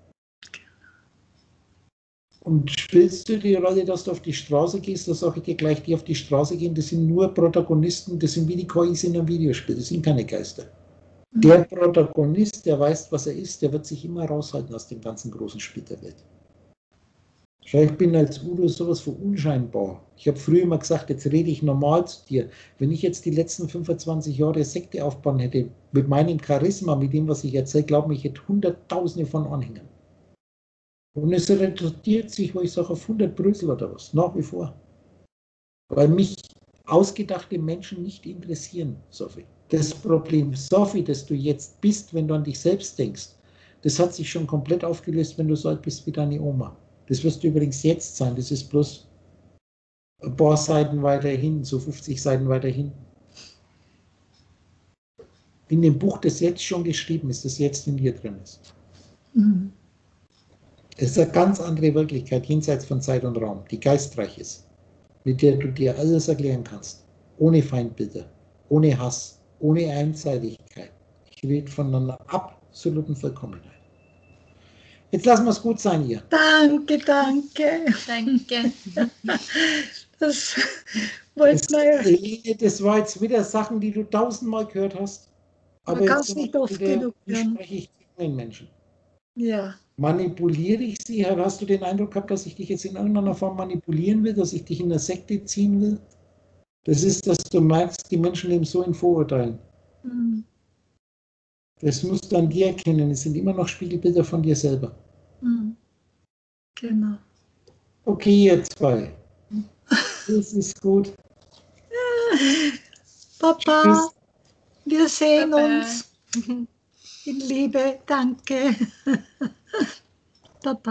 Und spielst du die Rolle, dass du auf die Straße gehst, da sage ich dir gleich, die auf die Straße gehen, das sind nur Protagonisten, das sind wie die K Is in einem Videospiel, das sind keine Geister. Mhm. Der Protagonist, der weiß, was er ist, der wird sich immer raushalten aus dem ganzen großen Spiel der Welt. Ich bin als Udo sowas von unscheinbar. Ich habe früher immer gesagt, jetzt rede ich normal zu dir. Wenn ich jetzt die letzten fünfundzwanzig Jahre Sekte aufbauen hätte, mit meinem Charisma, mit dem, was ich erzähle, glaube ich, ich hätte Hunderttausende von Anhängern. Und es reduziert sich, wo ich sage, auf hundert Brüssel oder was, nach wie vor. Weil mich ausgedachte Menschen nicht interessieren, Sophie. Das Problem, Sophie, das du jetzt bist, wenn du an dich selbst denkst, das hat sich schon komplett aufgelöst, wenn du so alt bist wie deine Oma. Das wirst du übrigens jetzt sein, das ist bloß ein paar Seiten weiter hin, so fünfzig Seiten weiter hin. In dem Buch, das jetzt schon geschrieben ist, das jetzt in dir drin ist. Mhm. Es ist eine ganz andere Wirklichkeit, jenseits von Zeit und Raum, die geistreich ist, mit der du dir alles erklären kannst, ohne Feindbilder, ohne Hass, ohne Einseitigkeit. Ich rede von einer absoluten Vollkommenheit. Jetzt lassen wir es gut sein, ihr. Danke, danke. Danke. Das, das, ja. Das war jetzt wieder Sachen, die du tausendmal gehört hast. Aber Man jetzt nicht oft genug spreche ich zu den Menschen. Ja. Manipuliere ich sie? Hast du den Eindruck gehabt, dass ich dich jetzt in irgendeiner Form manipulieren will, dass ich dich in eine Sekte ziehen will? Das ist, dass du merkst, die Menschen leben so in Vorurteilen. Mhm. Das musst du an dir erkennen. Es sind immer noch Spiegelbilder von dir selber. Mhm. Genau. Okay, ihr zwei. Das ist gut. Papa, Tschüss. wir sehen Baba. uns in Liebe. Danke. Papa.